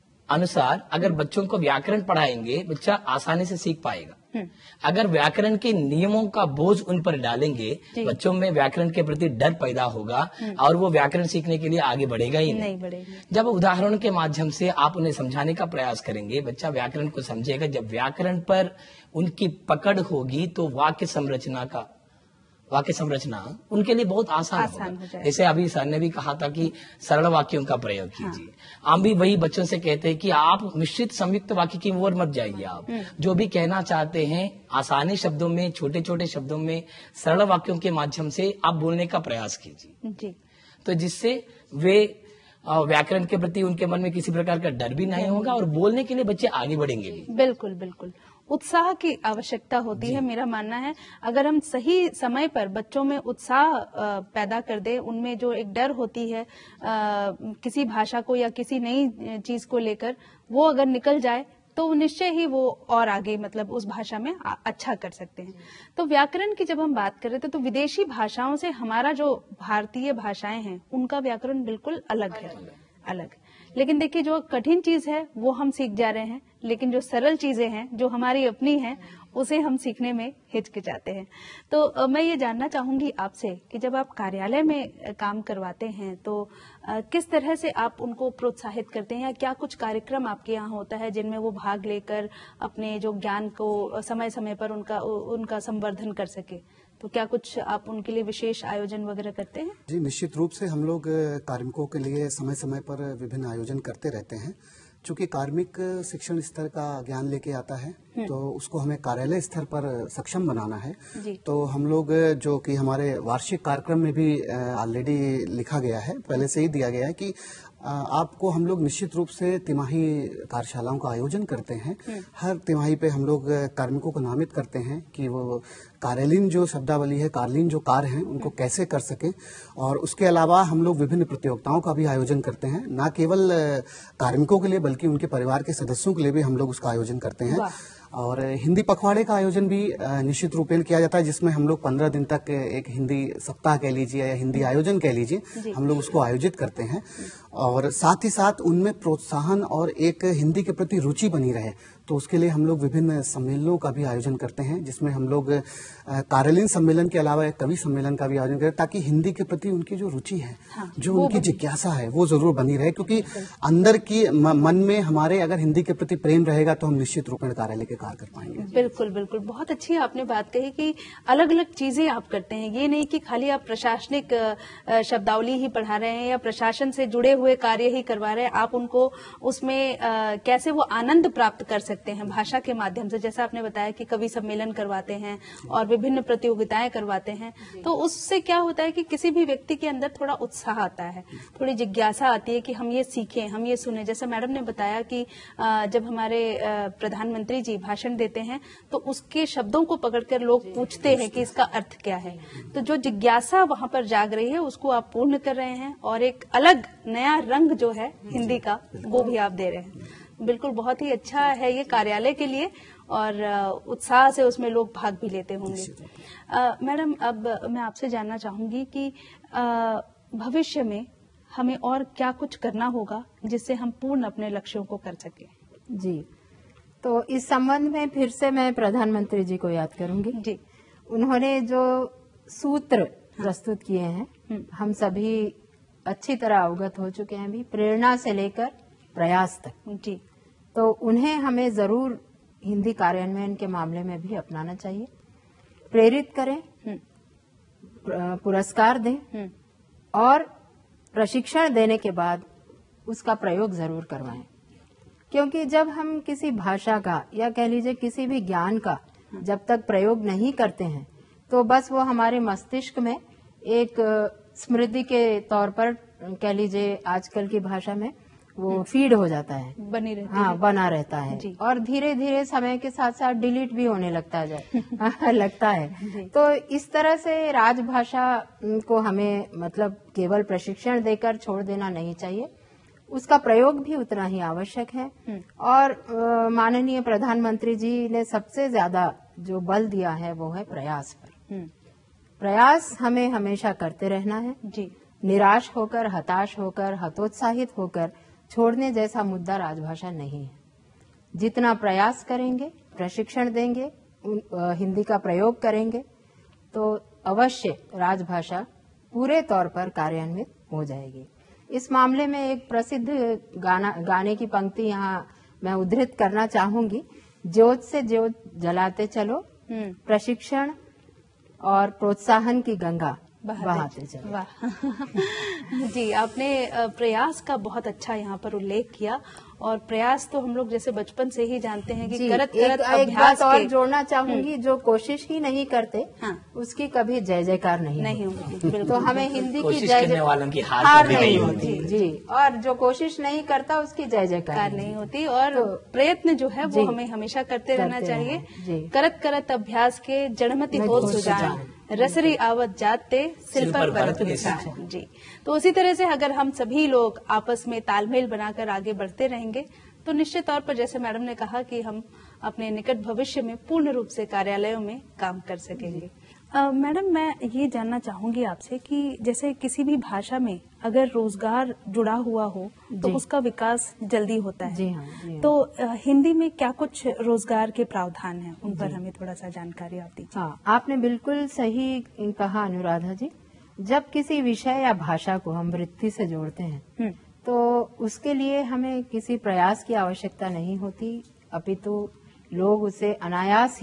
अनुसार अगर बच्चों को व्याकरण पढ़ाएंगे, बच्चा आसानी से सीख पाएगा। अगर व्याकरण के नियमों का बोझ उन पर डालेंगे, बच्चों में व्याकरण के प्रति डर पैदा होगा और वो व्याकरण सीखने के लिए आगे बढ़ेगा ही नहीं,
नहीं बढ़ेगा।
जब उदाहरणों के माध्यम से आप उन्हें समझाने का प्रयास करेंगे, बच्चा व्याकरण को समझेगा। जब व्याकरण पर उनकी पकड़ होगी तो वाक्य संरचना का वाक्य संरचना उनके लिए बहुत आसान,
आसान हो
होगा।
जाएगा।
जैसे अभी सर ने भी कहा था कि सरल वाक्यों का प्रयोग कीजिए। हम भी वही बच्चों से कहते हैं कि आप मिश्रित संयुक्त वाक्य की ओर मत जाइए। आप जो भी कहना चाहते हैं आसानी शब्दों में, छोटे छोटे शब्दों में, सरल वाक्यों के माध्यम से आप बोलने का प्रयास कीजिए।
जी।
तो जिससे वे अ, व्याकरण के प्रति उनके मन में किसी प्रकार का डर भी नहीं होगा और बोलने के लिए बच्चे आगे बढ़ेंगे भी।
बिल्कुल बिल्कुल, उत्साह की आवश्यकता होती है। मेरा मानना है अगर हम सही समय पर बच्चों में उत्साह अ, पैदा कर दे, उनमें जो एक डर होती है अ, किसी भाषा को या किसी नई चीज को लेकर, वो अगर निकल जाए तो निश्चय ही वो और आगे मतलब उस भाषा में आ- अच्छा कर सकते हैं। तो व्याकरण की जब हम बात कर रहे थे तो विदेशी भाषाओं से हमारा जो भारतीय भाषाएं हैं उनका व्याकरण बिल्कुल अलग है, अलग। लेकिन देखिए जो कठिन चीज है वो हम सीख जा रहे हैं, लेकिन जो सरल चीजें हैं जो हमारी अपनी हैं उसे हम सीखने में हिचकिचाते हैं। तो अ, मैं ये जानना चाहूंगी आपसे कि जब आप कार्यालय में अ, काम करवाते हैं तो अ, किस तरह से आप उनको प्रोत्साहित करते हैं, या क्या कुछ कार्यक्रम आपके यहाँ होता है जिनमें वो भाग लेकर अपने जो ज्ञान को समय समय पर उनका उनका संवर्धन कर सके? तो क्या कुछ आप उनके लिए विशेष आयोजन वगैरह करते हैं?
जी, निश्चित रूप से हम लोग अ, कार्मिकों के लिए समय समय पर विभिन्न आयोजन करते रहते हैं। चूंकि कार्मिक शिक्षण स्तर का ज्ञान लेके आता है तो उसको हमें कार्यालय स्तर पर सक्षम बनाना है।
जी।
तो हम लोग जो कि हमारे वार्षिक कार्यक्रम में भी ऑलरेडी लिखा गया है, पहले से ही दिया गया है कि अ, आपको हम लोग निश्चित रूप से तिमाही कार्यशालाओं का आयोजन करते हैं। हर तिमाही पे हम लोग कार्मिकों को नामित करते हैं कि वो कार्यालयीन जो शब्दावली है, कार्यालयीन जो कार्य हैं उनको कैसे कर सकें। और उसके अलावा हम लोग विभिन्न प्रतियोगिताओं का भी आयोजन करते हैं, न केवल अ, कार्मिकों के लिए बल्कि उनके परिवार के सदस्यों के लिए भी हम लोग उसका आयोजन करते हैं। और हिंदी पखवाड़े का आयोजन भी अ, निश्चित रूपेण किया जाता है, जिसमें हम लोग पंद्रह दिन तक एक हिंदी सप्ताह कह लीजिए या हिंदी आयोजन कह लीजिए, हम लोग उसको आयोजित करते हैं। और साथ ही साथ उनमें प्रोत्साहन और एक हिंदी के प्रति रुचि बनी रहे, तो उसके लिए हम लोग विभिन्न सम्मेलनों का भी आयोजन करते हैं, जिसमें हम लोग अ, कार्यालयीन सम्मेलन के अलावा एक कवि सम्मेलन का भी आयोजन करते हैं, ताकि हिंदी के प्रति उनकी जो रुचि है,
हाँ,
जो उनकी जिज्ञासा है, वो जरूर बनी रहे। क्योंकि अंदर की म- मन में हमारे अगर हिंदी के प्रति प्रेम रहेगा तो हम निश्चित रूप में कार्यालय के कार्य कर पाएंगे।
बिल्कुल बिल्कुल, बहुत अच्छी आपने बात कही कि अलग अलग चीजें आप करते हैं। ये नहीं कि खाली आप प्रशासनिक अ, शब्दावली ही पढ़ा रहे हैं या प्रशासन से जुड़े हुए कार्य ही करवा रहे हैं, आप उनको उसमें अ, कैसे वो आनंद प्राप्त कर सकते हैं भाषा के माध्यम से। जैसा आपने बताया कि कवि सम्मेलन करवाते हैं और विभिन्न प्रतियोगिताएं करवाते हैं, तो उससे क्या होता है कि किसी भी व्यक्ति के अंदर थोड़ा उत्साह आता है, थोड़ी जिज्ञासा आती है कि हम ये सीखें, हम ये सुने। जैसे मैडम ने बताया कि अ, जब हमारे अ, प्रधानमंत्री जी भाषण देते हैं तो उसके शब्दों को पकड़कर लोग पूछते हैं कि इसका अर्थ क्या है। तो जो जिज्ञासा वहां पर जाग रही है उसको आप पूर्ण कर रहे हैं और एक अलग नया रंग जो है हिंदी का वो भी आप दे रहे हैं। बिल्कुल, बहुत ही अच्छा है ये कार्यालय के लिए और अ, उत्साह से उसमें लोग भाग भी लेते होंगे। अ, मैडम, अब मैं आपसे जानना चाहूंगी कि अ, भविष्य में हमें और क्या कुछ करना होगा जिससे हम पूर्ण अपने लक्ष्यों को कर सकें?
जी, तो इस संबंध में फिर से मैं प्रधानमंत्री जी को याद करूंगी।
जी।
उन्होंने जो सूत्र प्रस्तुत किए हैं हम सभी अच्छी तरह अवगत हो चुके हैं, भी प्रेरणा से लेकर प्रयास तक।
जी।
तो उन्हें हमें जरूर हिंदी कार्यान्वयन के मामले में भी अपनाना चाहिए। प्रेरित करें, प्र- पुरस्कार दें और प्रशिक्षण देने के बाद उसका प्रयोग जरूर करवाएं। क्योंकि जब हम किसी भाषा का या कह लीजिए किसी भी ज्ञान का जब तक प्रयोग नहीं करते हैं तो बस वो हमारे मस्तिष्क में एक अ, स्मृति के तौर पर कह लीजिए आजकल की भाषा में वो फीड हो जाता है,
बनी रहती
हाँ
है।
बना रहता है
जी।
और धीरे धीरे समय के साथ साथ डिलीट भी होने लगता है लगता है। तो इस तरह से राजभाषा को हमें मतलब केवल प्रशिक्षण देकर छोड़ देना नहीं चाहिए, उसका प्रयोग भी उतना ही आवश्यक है। और अ, माननीय प्रधानमंत्री जी ने सबसे ज्यादा जो बल दिया है वो है प्रयास पर। प्रयास हमें हमेशा करते रहना है।
जी।
निराश होकर, हताश होकर, हतोत्साहित होकर छोड़ने जैसा मुद्दा राजभाषा नहीं है। जितना प्रयास करेंगे, प्रशिक्षण देंगे, उन, अ, हिंदी का प्रयोग करेंगे तो अवश्य राजभाषा पूरे तौर पर कार्यान्वित हो जाएगी। इस मामले में एक प्रसिद्ध गाना गाने की पंक्ति यहाँ मैं उद्धृत करना चाहूंगी। ज्योत से ज्योत जलाते चलो, प्रशिक्षण और प्रोत्साहन की गंगा बहाते चलो।
वाह। जी, आपने अ, प्रयास का बहुत अच्छा यहाँ पर उल्लेख किया और प्रयास तो हम लोग जैसे बचपन से ही जानते हैं कि
जी,
करत
एक,
करत
एक
अभ्यास
बात और
के
जोड़ना चाहूंगी, जो कोशिश ही नहीं करते
हाँ।
उसकी कभी जय जयकार नहीं
नहीं
होती।
होती। बिल्कुल।
तो हमें हिंदी की
कोशिश
जय
करने वालों की हार
हार
कभी
नहीं
नहीं
होती।
होती।
जी, और जो कोशिश नहीं करता उसकी जय जयकार
कार नहीं होती और प्रयत्न जो है वो
जी,
हमें हमेशा करते रहना
करते
चाहिए।
रहना, जी।
करत करत अभ्यास के जड़मति
नहीं
हो
हो
सुजान,
सुजान।
रसरी आवत जाते सिल पर भरत निशान। जी, तो उसी तरह से अगर हम सभी लोग आपस में तालमेल बनाकर आगे बढ़ते रहेंगे तो निश्चित तौर पर जैसे मैडम ने कहा कि हम अपने निकट भविष्य में पूर्ण रूप से कार्यालयों में काम कर सकेंगे। अ, मैडम, मैं ये जानना चाहूंगी आपसे कि जैसे किसी भी भाषा में अगर रोजगार जुड़ा हुआ हो तो
जी।
उसका विकास जल्दी होता है।
जी हाँ, जी हाँ।
तो अ, हिंदी में क्या कुछ रोजगार के प्रावधान हैं, उन पर हमें थोड़ा सा जानकारी आप दीजिए।
हाँ, आपने बिल्कुल सही कहा अनुराधा जी। जब किसी विषय या भाषा को हम वृत्ति से जोड़ते हैं तो उसके लिए हमें किसी प्रयास की आवश्यकता नहीं होती, अपितु लोग उसे अनायास ही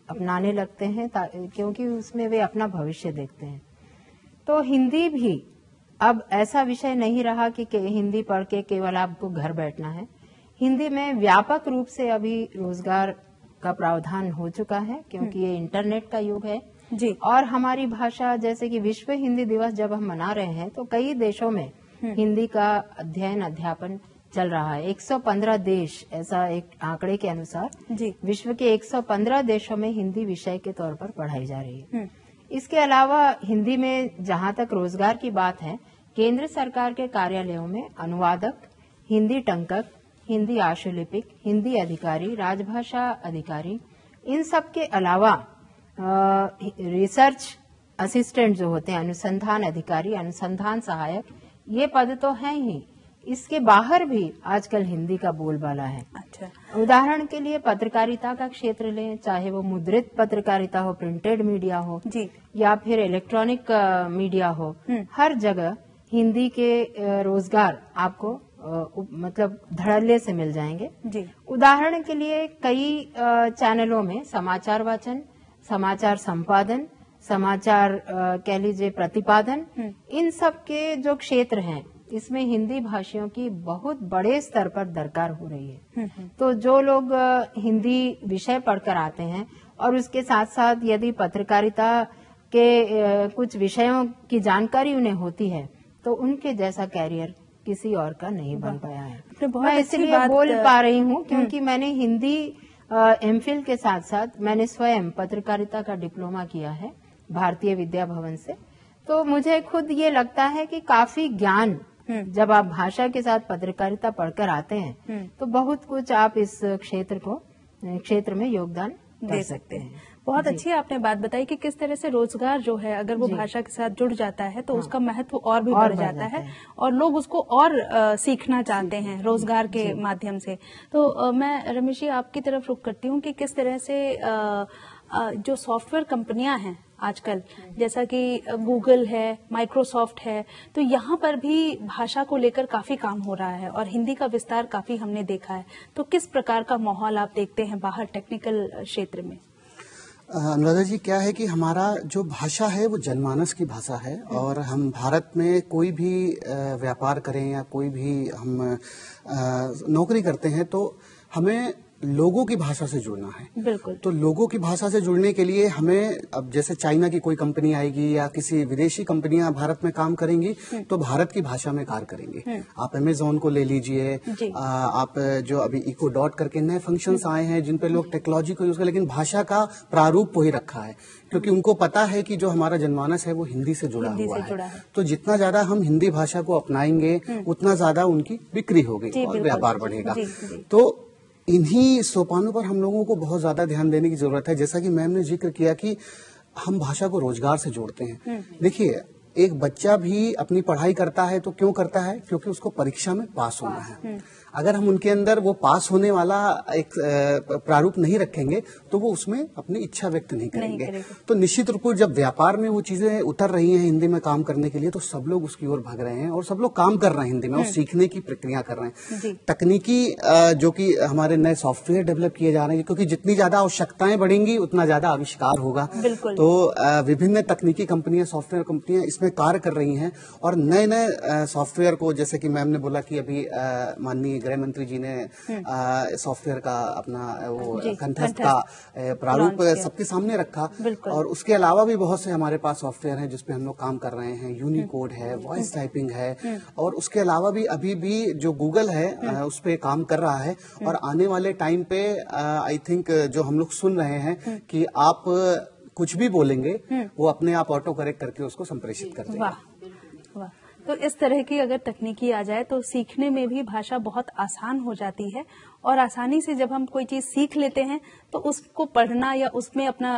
अपनाने लगते हैं, क्योंकि उसमें वे अपना भविष्य देखते हैं। तो हिंदी भी अब ऐसा विषय नहीं रहा कि, कि हिंदी पढ़ के केवल आपको घर बैठना है। हिंदी में व्यापक रूप से अभी रोजगार का प्रावधान हो चुका है, क्योंकि ये इंटरनेट का युग है
जी।
और हमारी भाषा, जैसे कि विश्व हिंदी दिवस जब हम मना रहे हैं तो कई देशों में हिंदी का अध्ययन अध्यापन चल रहा है। एक सौ पंद्रह देश, ऐसा एक आंकड़े के अनुसार
जी।
विश्व के एक सौ पंद्रह देशों में हिंदी विषय के तौर पर पढ़ाई जा रही है। इसके अलावा हिंदी में जहां तक रोजगार की बात है, केंद्र सरकार के कार्यालयों में अनुवादक, हिंदी टंकक, हिंदी आशुलिपिक, हिंदी अधिकारी, राजभाषा अधिकारी, इन सब के अलावा आ, रिसर्च असिस्टेंट जो होते हैं, अनुसंधान अधिकारी, अनुसंधान सहायक, ये पद तो हैं ही। इसके बाहर भी आजकल हिंदी का बोलबाला है।
अच्छा।
उदाहरण के लिए पत्रकारिता का क्षेत्र लें, चाहे वो मुद्रित पत्रकारिता हो, प्रिंटेड मीडिया हो
जी।
या फिर इलेक्ट्रॉनिक मीडिया हो, हर जगह हिंदी के रोजगार आपको आ, मतलब धड़ल्ले से मिल जाएंगे
जी।
उदाहरण के लिए कई चैनलों में समाचार वाचन, समाचार संपादन, समाचार कह लीजिए प्रतिपादन, इन सब के जो क्षेत्र हैं, इसमें हिंदी भाषियों की बहुत बड़े स्तर पर दरकार हो रही है। तो जो लोग हिंदी विषय पढ़कर आते हैं और उसके साथ साथ यदि पत्रकारिता के कुछ विषयों की जानकारी उन्हें होती है, तो उनके जैसा कैरियर किसी और का नहीं बन पाया है। मैं इसलिए बोल पा रही हूँ क्योंकि मैंने हिंदी एमफिल के साथ साथ मैंने स्वयं पत्रकारिता का डिप्लोमा किया है भारतीय विद्या भवन से। तो मुझे खुद ये लगता है कि काफी ज्ञान जब आप भाषा के साथ पत्रकारिता पढ़कर आते हैं तो बहुत कुछ आप इस क्षेत्र को क्षेत्र में योगदान दे सकते हैं।
बहुत अच्छी आपने बात बताई कि किस तरह से रोजगार जो है अगर वो भाषा के साथ जुड़ जाता है तो हाँ। उसका महत्व और भी और बढ़ जाता है, है और लोग उसको और आ, सीखना चाहते हैं रोजगार के माध्यम से। तो आ, मैं रमेश जी आपकी तरफ रुख करती हूँ कि किस तरह से आ, आ, जो सॉफ्टवेयर कंपनियां हैं आजकल, जैसा कि गूगल है, माइक्रोसॉफ्ट है, तो यहाँ पर भी भाषा को लेकर काफी काम हो रहा है और हिंदी का विस्तार काफी हमने देखा है। तो किस प्रकार का माहौल आप देखते हैं बाहर टेक्निकल क्षेत्र में?
अनुराधा जी, क्या है कि हमारा जो भाषा है वो जनमानस की भाषा है और हम भारत में कोई भी व्यापार करें या कोई भी हम नौकरी करते हैं तो हमें लोगों की भाषा से जुड़ना है।
बिल्कुल। तो
लोगों की भाषा से जुड़ने के लिए हमें, अब जैसे चाइना की कोई कंपनी आएगी या किसी विदेशी कंपनियां भारत में काम करेंगी तो भारत की भाषा में कार्य करेंगे। आप अमेजोन को ले लीजिए, आप जो अभी इको डॉट करके नए फंक्शंस आए हैं जिन पे लोग टेक्नोलॉजी को यूज कर, लेकिन भाषा का प्रारूप वही रखा है क्योंकि उनको पता है कि जो हमारा जनमानस है वो हिंदी से जुड़ा
हिंदी
हुआ
से
है।,
जुड़ा है
तो जितना ज्यादा हम हिंदी भाषा को अपनाएंगे उतना ज्यादा उनकी बिक्री होगी और व्यापार बढ़ेगा। तो इन्हीं सोपानों पर हम लोगों को बहुत ज्यादा ध्यान देने की जरूरत है। जैसा कि मैम ने जिक्र किया कि हम भाषा को रोजगार से जोड़ते हैं। देखिए, एक बच्चा भी अपनी पढ़ाई करता है तो क्यों करता है? क्योंकि उसको परीक्षा में पास होना है। अगर हम उनके अंदर वो पास होने वाला एक प्रारूप नहीं रखेंगे तो वो उसमें अपनी इच्छा व्यक्त नहीं करेंगे, नहीं तो निश्चित रूप से जब व्यापार में वो चीजें उतर रही हैं हिंदी में काम करने के लिए, तो सब लोग उसकी ओर भाग रहे हैं और सब लोग काम कर रहे हैं हिंदी में और सीखने की प्रक्रिया कर रहे हैं। तकनीकी जो कि हमारे नए सॉफ्टवेयर डेवलप किए जा रहे हैं, क्योंकि जितनी ज्यादा आवश्यकताएं बढ़ेंगी उतना ज्यादा आविष्कार होगा। तो विभिन्न तकनीकी कंपनियां, सॉफ्टवेयर कंपनियां इसमें कार्य कर रही हैं और नए नए सॉफ्टवेयर को, जैसे कि मैम ने बोला कि अभी माननीय गृह मंत्री जी ने सॉफ्टवेयर का अपना वो कंठस्थ का प्रारूप सबके सामने रखा और उसके अलावा भी बहुत से हमारे पास सॉफ्टवेयर हैं जिसपे हम लोग काम कर रहे हैं। यूनिकोड है, वॉइस टाइपिंग है और उसके अलावा भी अभी भी जो गूगल है उस पे काम कर रहा है और आने वाले टाइम पे आई थिंक जो हम लोग सुन रहे हैं कि आप कुछ भी बोलेंगे वो अपने आप ऑटो करेक्ट करके उसको संप्रेषित कर देगा।
वाह। तो इस तरह की अगर तकनीकी आ जाए तो सीखने में भी भाषा बहुत आसान हो जाती है और आसानी से जब हम कोई चीज सीख लेते हैं तो उसको पढ़ना या उसमें अपना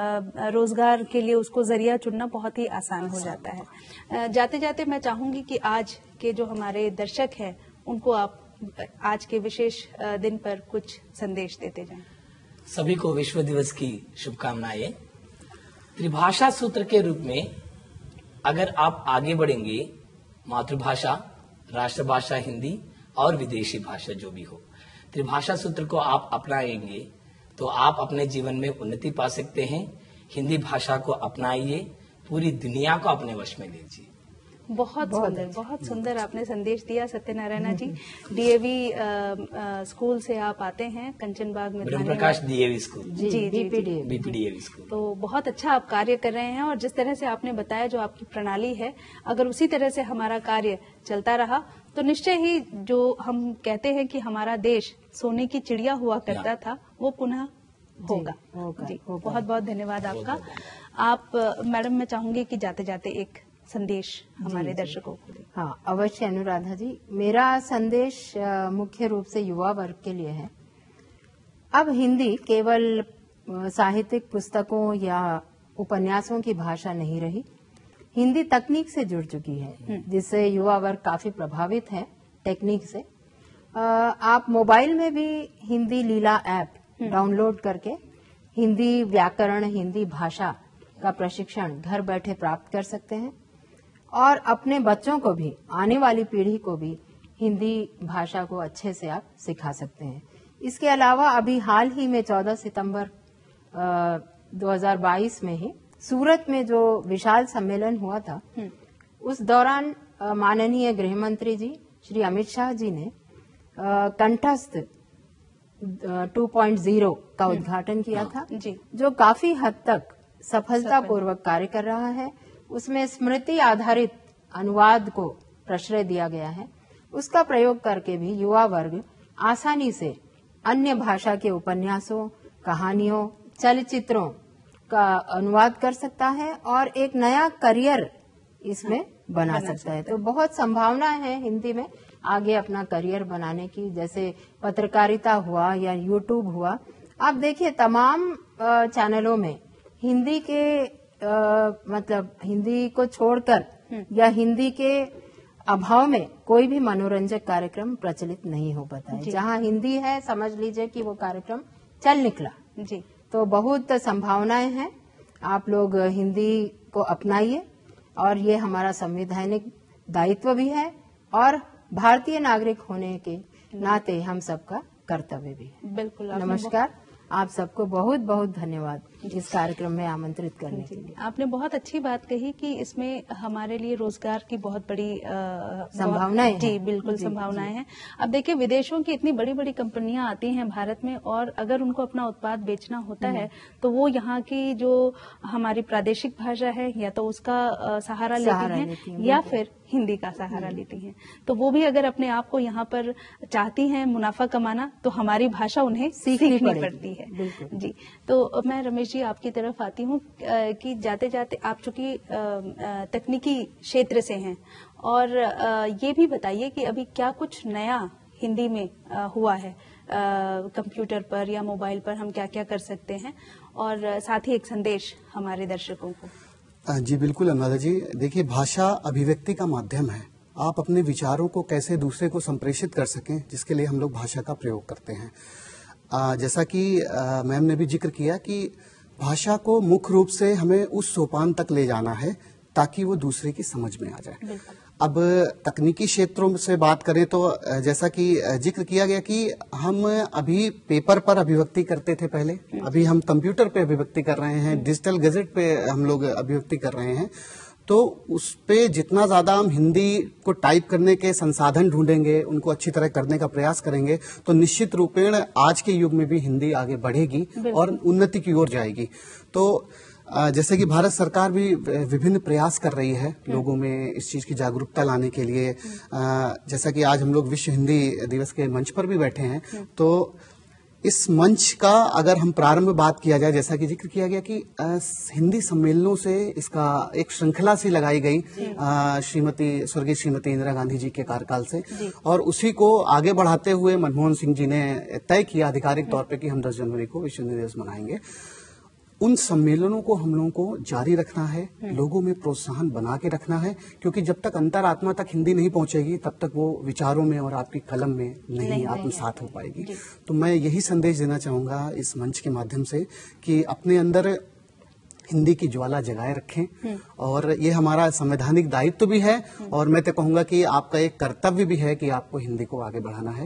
रोजगार के लिए उसको जरिया चुनना बहुत ही आसान हो जाता है। जाते जाते मैं चाहूंगी कि आज के जो हमारे दर्शक हैं उनको आप आज के विशेष दिन पर कुछ संदेश देते जाएं।
सभी को विश्व दिवस की शुभकामनाएं। त्रिभाषा सूत्र के रूप में अगर आप आगे बढ़ेंगे, मातृभाषा, राष्ट्रभाषा हिंदी और विदेशी भाषा जो भी हो, त्रिभाषा सूत्र को आप अपनाएंगे तो आप अपने जीवन में उन्नति पा सकते हैं। हिंदी भाषा को अपनाइए, पूरी दुनिया को अपने वश में लीजिए।
बहुत, बहुत सुंदर, बहुत सुंदर आपने संदेश दिया सत्यनारायण जी। डीएवी स्कूल से आप आते हैं, कंचनबाग में
ब्रह्म प्रकाश डीएवी स्कूल।
जी जी जी
बीपीडीएवी स्कूल।
तो बहुत अच्छा आप कार्य कर रहे हैं, और जिस तरह से आपने बताया जो आपकी प्रणाली है, अगर उसी तरह से हमारा कार्य चलता रहा तो निश्चय ही जो हम कहते हैं कि हमारा देश सोने की चिड़िया हुआ करता था, वो पुनः होगा। जी, बहुत बहुत धन्यवाद आपका। आप मैडम, मैं चाहूंगी कि जाते जाते एक संदेश हमारे दर्शकों को दें।
हाँ, अवश्य अनुराधा जी। मेरा संदेश मुख्य रूप से युवा वर्ग के लिए है। अब हिंदी केवल साहित्यिक पुस्तकों या उपन्यासों की भाषा नहीं रही, हिंदी तकनीक से जुड़ चुकी है, जिससे युवा वर्ग काफी प्रभावित है टेक्निक से। आप मोबाइल में भी हिंदी लीला ऐप डाउनलोड करके हिंदी व्याकरण, हिंदी भाषा का प्रशिक्षण घर बैठे प्राप्त कर सकते हैं, और अपने बच्चों को भी, आने वाली पीढ़ी को भी हिंदी भाषा को अच्छे से आप सिखा सकते हैं। इसके अलावा अभी हाल ही में चौदह सितंबर दो हज़ार बाईस में ही सूरत में जो विशाल सम्मेलन हुआ था, उस दौरान माननीय गृह मंत्री जी श्री अमित शाह जी ने कंठस्थ टू पॉइंट ज़ीरो का उद्घाटन किया था,
जी।
जो काफी हद तक सफलतापूर्वक कार्य कर रहा है। उसमें स्मृति आधारित अनुवाद को प्रश्रय दिया गया है। उसका प्रयोग करके भी युवा वर्ग आसानी से अन्य भाषा के उपन्यासों, कहानियों, चलचित्रों का अनुवाद कर सकता है और एक नया करियर इसमें बना सकता है। तो बहुत संभावनाएं हैं हिंदी में आगे अपना करियर बनाने की, जैसे पत्रकारिता हुआ या यूट्यूब हुआ। आप देखिए, तमाम चैनलों में हिंदी के आ, मतलब हिंदी को छोड़कर या हिंदी के अभाव में कोई भी मनोरंजक कार्यक्रम प्रचलित नहीं हो पाता है। जहाँ हिंदी है, समझ लीजिए कि वो कार्यक्रम चल निकला।
जी,
तो बहुत संभावनाएं हैं। आप लोग हिंदी को अपनाइए, और ये हमारा संवैधानिक दायित्व भी है, और भारतीय नागरिक होने के नाते हम सबका कर्तव्य भी है।
बिल्कुल।
नमस्कार, आप सबको बहुत बहुत धन्यवाद इस कार्यक्रम में आमंत्रित करने के लिए।
आपने बहुत अच्छी बात कही कि इसमें हमारे लिए रोजगार की बहुत बड़ी
संभावनाएं।
जी, बिल्कुल संभावनाएं हैं। अब देखिए, विदेशों की इतनी बड़ी बड़ी कंपनियां आती हैं भारत में, और अगर उनको अपना उत्पाद बेचना होता है तो वो यहाँ की जो हमारी प्रादेशिक भाषा है, या तो उसका सहारा लेती हैं, या फिर हिंदी का सहारा लेती हैं। तो वो भी अगर अपने आप को यहाँ पर चाहती हैं मुनाफा कमाना, तो हमारी भाषा उन्हें सीखनी पड़ती है। जी, तो मैं रमेश जी आपकी तरफ आती हूँ कि जाते जाते आप चूंकि तकनीकी क्षेत्र से हैं, और ये भी बताइए कि अभी क्या कुछ नया हिंदी में हुआ है, कंप्यूटर पर या मोबाइल पर हम क्या क्या कर सकते हैं, और साथ ही एक संदेश हमारे दर्शकों को।
जी बिल्कुल अनुराधा जी। देखिए, भाषा अभिव्यक्ति का माध्यम है। आप अपने विचारों को कैसे दूसरे को संप्रेषित कर सकें, जिसके लिए हम लोग भाषा का प्रयोग करते हैं। आ, जैसा कि मैम ने भी जिक्र किया कि भाषा को मुख्य रूप से हमें उस सोपान तक ले जाना है ताकि वो दूसरे की समझ में आ जाए। अब तकनीकी क्षेत्रों से बात करें तो जैसा कि जिक्र किया गया कि हम अभी पेपर पर अभिव्यक्ति करते थे पहले, अभी हम कंप्यूटर पे अभिव्यक्ति कर रहे हैं, डिजिटल गैजेट पे हम लोग अभिव्यक्ति कर रहे हैं। तो उस पे जितना ज्यादा हम हिंदी को टाइप करने के संसाधन ढूंढेंगे, उनको अच्छी तरह करने का प्रयास करेंगे, तो निश्चित रूपेण आज के युग में भी हिंदी आगे बढ़ेगी और उन्नति की ओर जाएगी। तो जैसे कि भारत सरकार भी विभिन्न प्रयास कर रही है लोगों में इस चीज की जागरूकता लाने के लिए। जैसा कि आज हम लोग विश्व हिंदी दिवस के मंच पर भी बैठे हैं, तो इस मंच का अगर हम प्रारंभ बात किया जाए, जैसा कि जिक्र किया गया कि हिंदी सम्मेलनों से इसका एक श्रृंखला सी लगाई गई श्रीमती स्वर्गीय श्रीमती इंदिरा गांधी जी के कार्यकाल से, और उसी को आगे बढ़ाते हुए मनमोहन सिंह जी ने तय किया आधिकारिक तौर पे कि हम दस जनवरी को विश्व हिंदी दिवस मनाएंगे। उन सम्मेलनों को हम लोगों को जारी रखना है, लोगों में प्रोत्साहन बना के रखना है, क्योंकि जब तक अंतरात्मा तक हिंदी नहीं पहुंचेगी तब तक वो विचारों में और आपकी कलम में नहीं, नहीं आत्मसात हो पाएगी। तो मैं यही संदेश देना चाहूंगा इस मंच के माध्यम से कि अपने अंदर हिंदी की ज्वाला जगाए रखें, और ये हमारा संवैधानिक दायित्व भी है, और मैं तो कहूंगा कि आपका एक कर्तव्य भी है कि आपको हिंदी को आगे बढ़ाना है।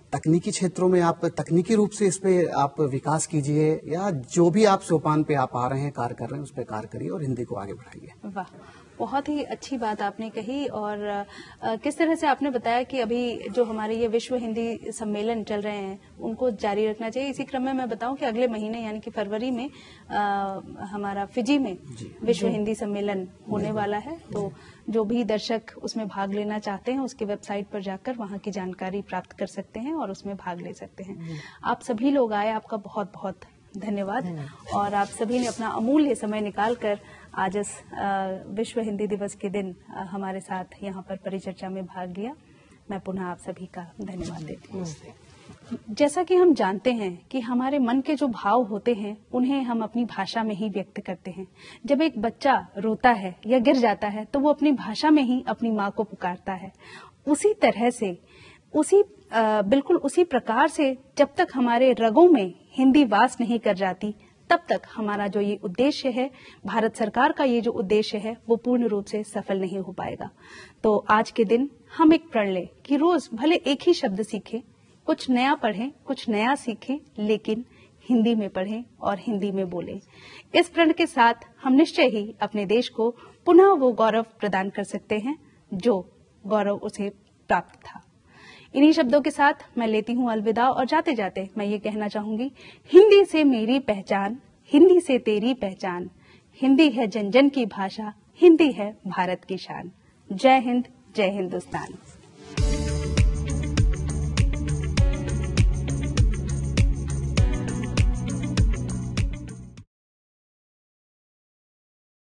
तकनीकी क्षेत्रों में आप तकनीकी रूप से इस पे आप विकास कीजिए, या जो भी आप सोपान पे आप आ रहे हैं, कार्य कर रहे हैं, उस पर कार्य करिए और हिंदी को आगे बढ़ाइए।
वाह, बहुत ही अच्छी बात आपने कही। और आ, किस तरह से आपने बताया कि अभी जो हमारे ये विश्व हिंदी सम्मेलन चल रहे हैं उनको जारी रखना चाहिए। इसी क्रम में मैं बताऊं कि अगले महीने यानी कि फरवरी में आ, हमारा फिजी में विश्व हिंदी सम्मेलन होने वाला है। तो जो भी दर्शक उसमें भाग लेना चाहते हैं उसकी वेबसाइट पर जाकर वहां की जानकारी प्राप्त कर सकते हैं और उसमें भाग ले सकते हैं। आप सभी लोग आए, आपका बहुत बहुत धन्यवाद। और आप सभी ने अपना अमूल्य समय निकालकर आज इस विश्व हिंदी दिवस के दिन हमारे साथ यहाँ पर परिचर्चा में भाग लिया। मैं पुनः आप सभी का धन्यवाद देती हूँ। जैसा कि हम जानते हैं कि हमारे मन के जो भाव होते हैं उन्हें हम अपनी भाषा में ही व्यक्त करते हैं। जब एक बच्चा रोता है या गिर जाता है तो वो अपनी भाषा में ही अपनी माँ को पुकारता है। उसी तरह से उसी आ, बिल्कुल उसी प्रकार से जब तक हमारे रगों में हिंदी वास नहीं कर जाती तब तक हमारा जो ये उद्देश्य है, भारत सरकार का ये जो उद्देश्य है, वो पूर्ण रूप से सफल नहीं हो पाएगा। तो आज के दिन हम एक प्रण लें कि रोज भले एक ही शब्द सीखें, कुछ नया पढ़ें, कुछ नया सीखें, लेकिन हिंदी में पढ़ें और हिंदी में बोलें। इस प्रण के साथ हम निश्चय ही अपने देश को पुनः वो गौरव प्रदान कर सकते हैं जो गौरव उसे प्राप्त था। इन्हीं शब्दों के साथ मैं लेती हूँ अलविदा और जाते जाते मैं ये कहना चाहूंगी, हिंदी से मेरी पहचान, हिंदी से तेरी पहचान, हिंदी है जन जन की भाषा, हिंदी है भारत की शान। जय हिंद, जय हिंदुस्तान।